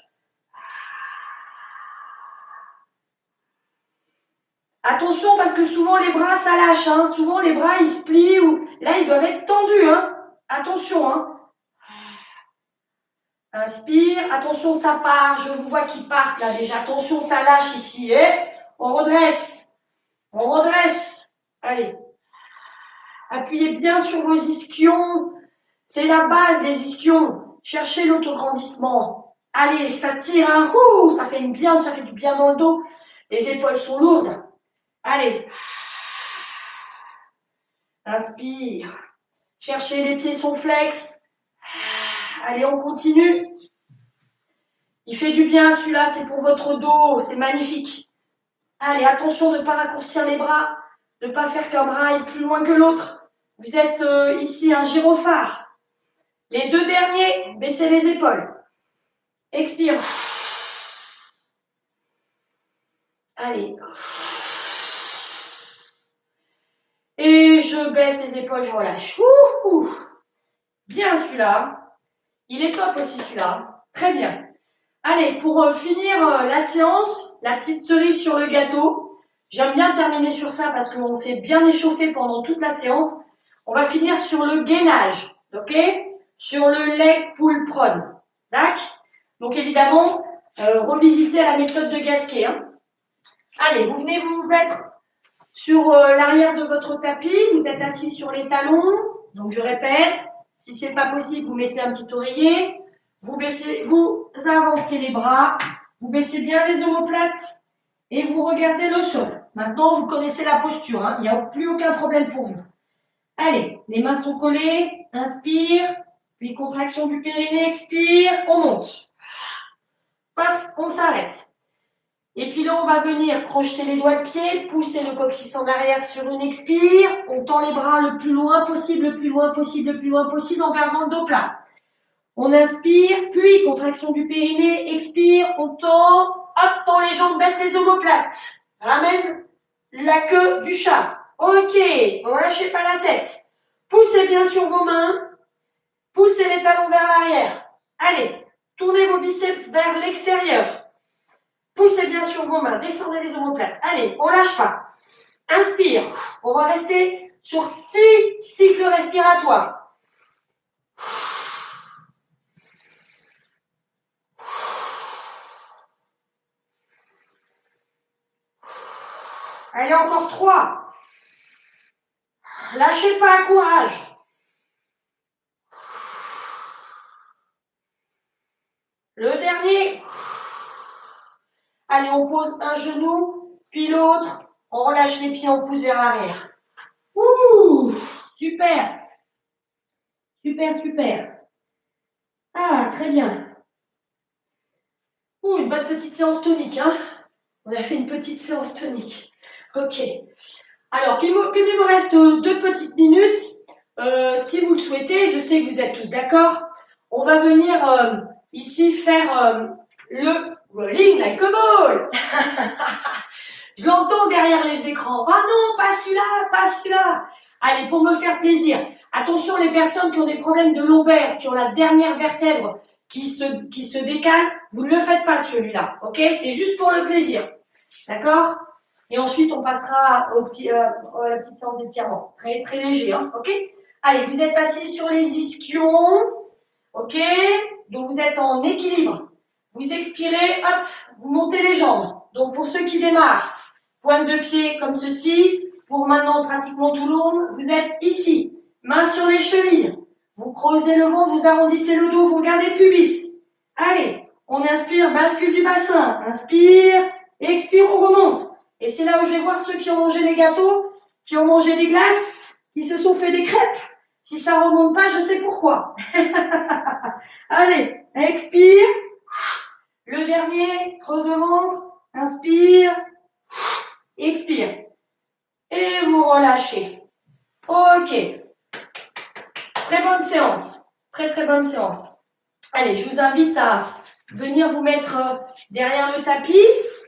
Attention parce que souvent les bras ça lâche. Hein. Souvent les bras ils se plient. Ou... Là, ils doivent être tendus. Hein. Attention. Hein. Inspire. Attention, ça part. Je vous vois qui partent là déjà. Attention, ça lâche ici. Et on redresse. On redresse. Allez. Appuyez bien sur vos ischions. C'est la base des ischions. Cherchez l'autograndissement. Allez, ça tire un coup. Ça fait du bien dans le dos. Les épaules sont lourdes. Allez. Inspire. Cherchez, les pieds sont flex. Allez, on continue. Il fait du bien celui-là, c'est pour votre dos. C'est magnifique. Allez, attention de ne pas raccourcir les bras. De ne pas faire qu'un bras aille plus loin que l'autre. Vous êtes ici un gyrophare. Les deux derniers, baissez les épaules. Expire. Allez. Et je baisse les épaules, je relâche. Ouh. Bien celui-là. Il est top aussi celui-là. Très bien. Allez, pour finir la séance, la petite cerise sur le gâteau. J'aime bien terminer sur ça parce qu'on s'est bien échauffé pendant toute la séance. On va finir sur le gainage, ok? Sur le leg pull prone. D'accord? Donc évidemment, revisiter à la méthode de Gasquet. Hein. Allez, vous venez vous mettre sur l'arrière de votre tapis. Vous êtes assis sur les talons. Donc je répète, si c'est pas possible, vous mettez un petit oreiller. Vous avancez les bras. Vous baissez bien les omoplates et vous regardez le sol. Maintenant, vous connaissez la posture. Hein. Il n'y a plus aucun problème pour vous. Allez, les mains sont collées. Inspire. Puis contraction du périnée. Expire. On monte. Paf, on s'arrête. Et puis là, on va venir crocheter les doigts de pied, pousser le coccyx en arrière sur une expire. On tend les bras le plus loin possible, le plus loin possible, le plus loin possible en gardant le dos plat. On inspire, puis contraction du périnée, expire, on tend, hop, tend les jambes, baisse les omoplates. Ramène la queue du chat. Ok, ne lâchez pas la tête. Poussez bien sur vos mains, poussez les talons vers l'arrière. Allez, tournez vos biceps vers l'extérieur. Poussez bien sur vos mains, descendez les omoplates. Allez, on lâche pas. Inspire, on va rester sur 6 cycles respiratoires. Allez, encore 3. Lâchez pas, courage. Le dernier. Allez, on pose un genou, puis l'autre. On relâche les pieds, on pousse vers l'arrière. Ouh, super. Super, super. Ah, très bien. Ouh, une bonne petite séance tonique, hein. On a fait une petite séance tonique. Ok. Alors, qu'il me reste 2 petites minutes. Si vous le souhaitez, je sais que vous êtes tous d'accord. On va venir ici faire le rolling like a ball. Je l'entends derrière les écrans. Ah non, pas celui-là, pas celui-là. Allez, pour me faire plaisir. Attention, les personnes qui ont des problèmes de lombaire, qui ont la dernière vertèbre qui se décale, vous ne le faites pas celui-là. Ok? C'est juste pour le plaisir. D'accord? Et ensuite, on passera à la petite séance d'étirement. Très, très léger, hein? Ok? Allez, vous êtes assis sur les ischions. Ok? Donc, vous êtes en équilibre. Vous expirez, hop, vous montez les jambes. Donc, pour ceux qui démarrent, pointe de pied comme ceci. Pour maintenant, pratiquement tout le monde, vous êtes ici. Mains sur les chevilles. Vous creusez le ventre, vous arrondissez le dos, vous regardez le pubis. Allez, on inspire, bascule du bassin. Inspire, expire, on remonte. Et c'est là où je vais voir ceux qui ont mangé des gâteaux, qui ont mangé des glaces, qui se sont fait des crêpes. Si ça remonte pas, je sais pourquoi. Allez, expire. Le dernier, creuse le ventre. Inspire. Expire. Et vous relâchez. Ok. Très bonne séance. Très, très bonne séance. Allez, je vous invite à venir vous mettre derrière le tapis.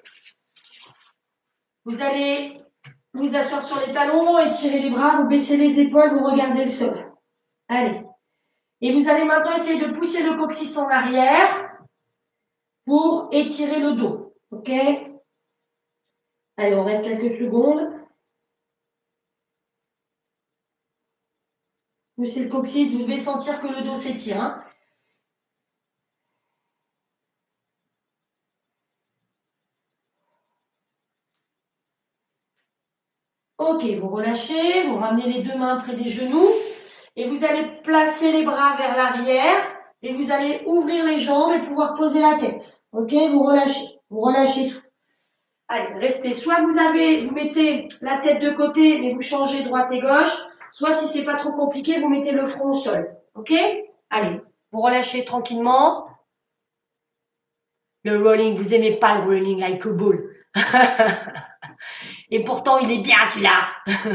Vous allez vous asseoir sur les talons, étirer les bras, vous baissez les épaules, vous regardez le sol. Allez. Et vous allez maintenant essayer de pousser le coccyx en arrière pour étirer le dos. Ok? Allez, on reste quelques secondes. Poussez le coccyx, vous devez sentir que le dos s'étire. Hein? Ok, vous relâchez, vous ramenez les deux mains près des genoux et vous allez placer les bras vers l'arrière et vous allez ouvrir les jambes et pouvoir poser la tête. Ok, vous relâchez tout. Allez, restez. Soit vous mettez la tête de côté mais vous changez droite et gauche, soit si c'est pas trop compliqué, vous mettez le front au sol. Ok? Allez, vous relâchez tranquillement. Le rolling, vous aimez pas le rolling like a bull. Et pourtant, il est bien celui-là.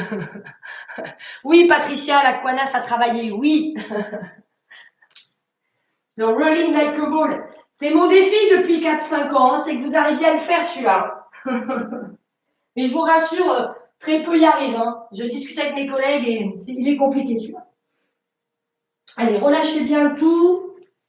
Oui, Patricia, l'Aquinas a travaillé, oui. Le rolling like a bull. C'est mon défi depuis 4-5 ans, hein, c'est que vous arriviez à le faire celui-là. Mais je vous rassure, très peu y arrivent. Hein. Je discute avec mes collègues et il est compliqué celui-là. Allez, relâchez bien tout.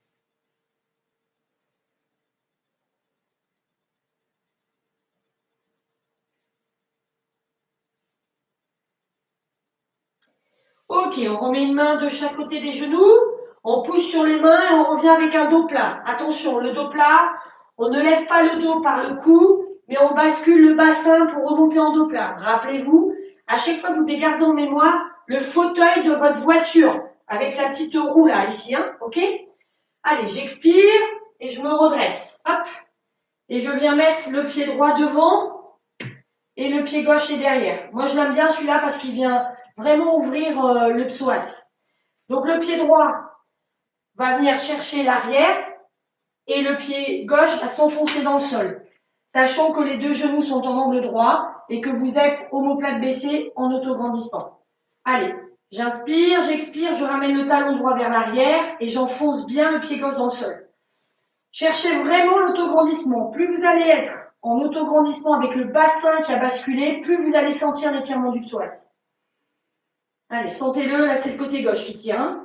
Ok, on remet une main de chaque côté des genoux. On pousse sur les mains et on revient avec un dos plat. Attention, le dos plat, on ne lève pas le dos par le cou, mais on bascule le bassin pour remonter en dos plat. Rappelez-vous, à chaque fois que vous devez garder en mémoire le fauteuil de votre voiture, avec la petite roue là, ici, hein, ok? Allez, j'expire et je me redresse. Hop. Et je viens mettre le pied droit devant et le pied gauche est derrière. Moi, je l'aime bien celui-là parce qu'il vient vraiment ouvrir le psoas. Donc, le pied droit va venir chercher l'arrière et le pied gauche va s'enfoncer dans le sol. Sachant que les deux genoux sont en angle droit et que vous êtes omoplate baissée en autograndissement. Allez, j'inspire, j'expire, je ramène le talon droit vers l'arrière et j'enfonce bien le pied gauche dans le sol. Cherchez vraiment l'autograndissement. Plus vous allez être en autograndissement avec le bassin qui a basculé, plus vous allez sentir l'étirement du psoas. Allez, sentez-le, là c'est le côté gauche qui tient.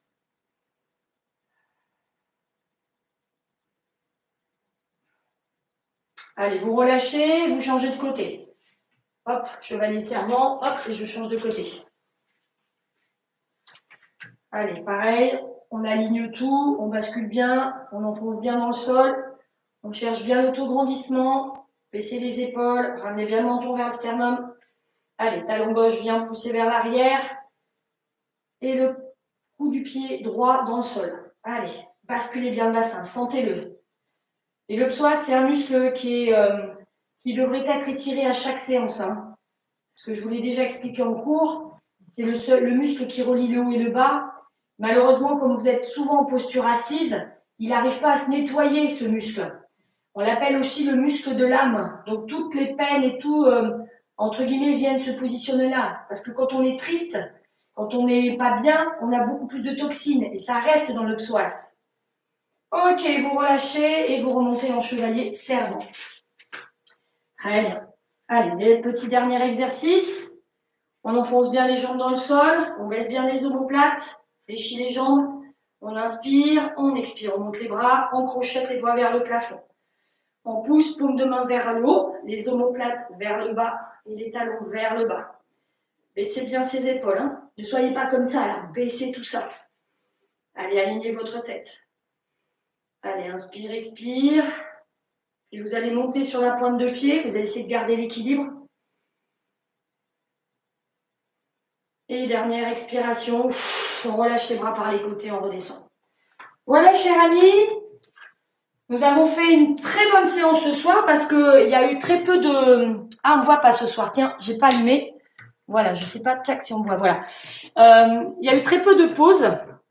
Allez, vous relâchez, vous changez de côté. Hop, chevalier serment, hop, et je change de côté. Allez, pareil, on aligne tout, on bascule bien, on enfonce bien dans le sol, on cherche bien l'autograndissement, baissez les épaules, ramenez bien le menton vers le sternum. Allez, talon gauche vient pousser vers l'arrière et le coup du pied droit dans le sol. Allez, basculez bien le bassin, sentez-le. Et le psoas, c'est un muscle qui devrait être étiré à chaque séance. Hein. Ce que je vous l'ai déjà expliqué en cours, c'est le muscle qui relie le haut et le bas. Malheureusement, comme vous êtes souvent en posture assise, il n'arrive pas à se nettoyer ce muscle. On l'appelle aussi le muscle de l'âme. Donc toutes les peines et tout, entre guillemets, viennent se positionner là. Parce que quand on est triste, quand on n'est pas bien, on a beaucoup plus de toxines et ça reste dans le psoas. Ok, vous relâchez et vous remontez en chevalier servant. Très bien. Allez, petit dernier exercice. On enfonce bien les jambes dans le sol, on baisse bien les omoplates, fléchit les jambes, on inspire, on expire, on monte les bras, on crochette les doigts vers le plafond. On pousse paume de main vers le haut, les omoplates vers le bas et les talons vers le bas. Baissez bien ses épaules, hein. Ne soyez pas comme ça là, baissez tout ça. Allez, alignez votre tête. Allez, inspire, expire. Et vous allez monter sur la pointe de pied, vous allez essayer de garder l'équilibre. Et dernière expiration, on relâche les bras par les côtés, on redescend. Voilà, chers amis, nous avons fait une très bonne séance ce soir parce qu'il y a eu très peu de... Ah, on ne voit pas ce soir, tiens, j'ai pas allumé. Voilà, je ne sais pas, tac, si on me voit, voilà. Il y a eu très peu de pauses.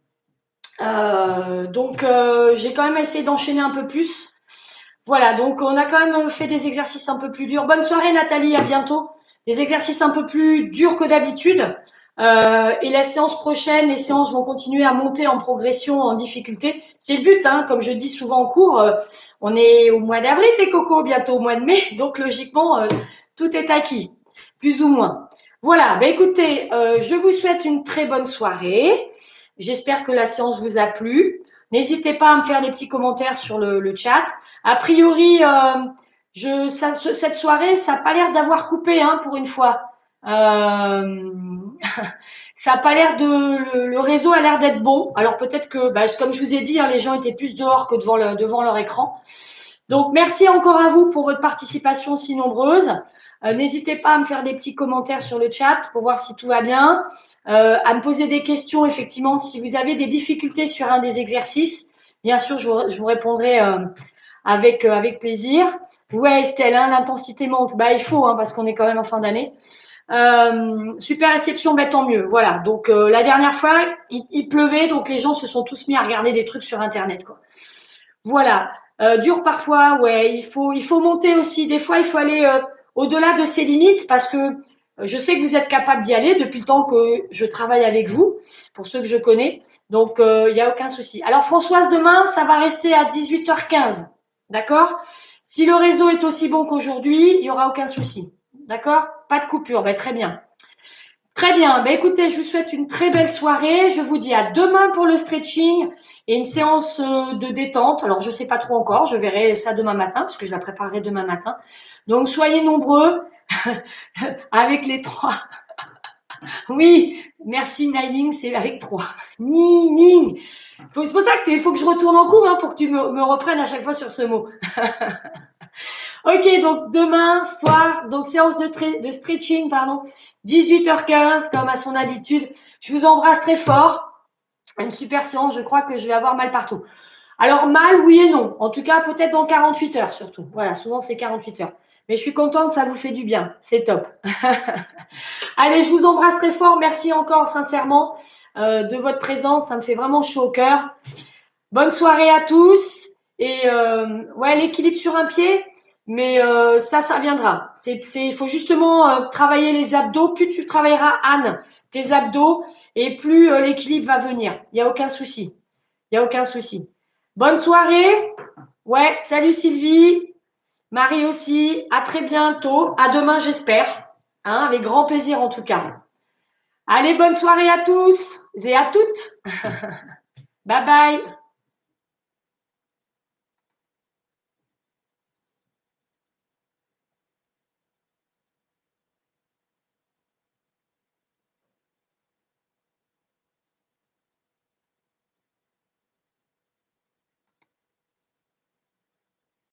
Donc, j'ai quand même essayé d'enchaîner un peu plus. Voilà, donc on a quand même fait des exercices un peu plus durs. Bonne soirée Nathalie, à bientôt. Des exercices un peu plus durs que d'habitude. Et la séance prochaine, les séances vont continuer à monter en progression, en difficulté. C'est le but, hein, comme je dis souvent en cours. On est au mois d'avril, les cocos, bientôt au mois de mai. Donc logiquement, tout est acquis, plus ou moins. Voilà, bah écoutez, je vous souhaite une très bonne soirée. J'espère que la séance vous a plu. N'hésitez pas à me faire des petits commentaires sur le chat. A priori, cette soirée, ça n'a pas l'air d'avoir coupé, hein, pour une fois. Ça a pas l'air le réseau a l'air d'être bon. Alors peut-être que, bah, comme je vous ai dit, hein, les gens étaient plus dehors que devant leur écran. Donc, merci encore à vous pour votre participation si nombreuse. N'hésitez pas à me faire des petits commentaires sur le chat pour voir si tout va bien, à me poser des questions, effectivement, si vous avez des difficultés sur un des exercices. Bien sûr, je vous répondrai avec plaisir. Ouais, Estelle, hein, l'intensité monte. Bah, il faut, hein, parce qu'on est quand même en fin d'année. Super réception, bah, tant mieux. Voilà. Donc, la dernière fois, il pleuvait, donc les gens se sont tous mis à regarder des trucs sur Internet, quoi. Voilà. Dur parfois, ouais. Il faut monter aussi. Des fois, il faut aller au-delà de ses limites parce que je sais que vous êtes capable d'y aller depuis le temps que je travaille avec vous, pour ceux que je connais. Donc, il n'y a aucun souci. Alors, Françoise, demain, ça va rester à 18h15. D'accord? Si le réseau est aussi bon qu'aujourd'hui, il n'y aura aucun souci. D'accord? Pas de coupure. Ben, très bien. Très bien. Ben, écoutez, je vous souhaite une très belle soirée. Je vous dis à demain pour le stretching et une séance de détente. Alors, je ne sais pas trop encore. Je verrai ça demain matin parce que je la préparerai demain matin. Donc, soyez nombreux avec les 3. Oui, merci Nining, c'est avec 3. Nining. C'est pour ça qu'il faut que je retourne en cours, hein, pour que tu me reprennes à chaque fois sur ce mot. Ok, donc demain soir, donc séance de stretching, pardon, 18h15 comme à son habitude. Je vous embrasse très fort. Une super séance, je crois que je vais avoir mal partout. Alors mal, oui et non. En tout cas, peut-être dans 48 heures surtout. Voilà, souvent c'est 48 heures. Mais je suis contente, ça vous fait du bien. C'est top. Allez, je vous embrasse très fort. Merci encore sincèrement de votre présence. Ça me fait vraiment chaud au cœur. Bonne soirée à tous. Et ouais, l'équilibre sur un pied, mais ça viendra. Il faut justement travailler les abdos. Plus tu travailleras, Anne, tes abdos, et plus l'équilibre va venir. Il n'y a aucun souci. Il n'y a aucun souci. Bonne soirée. Ouais, salut Sylvie. Marie aussi. À très bientôt. À demain, j'espère. Hein, avec grand plaisir en tout cas. Allez, bonne soirée à tous et à toutes. Bye bye.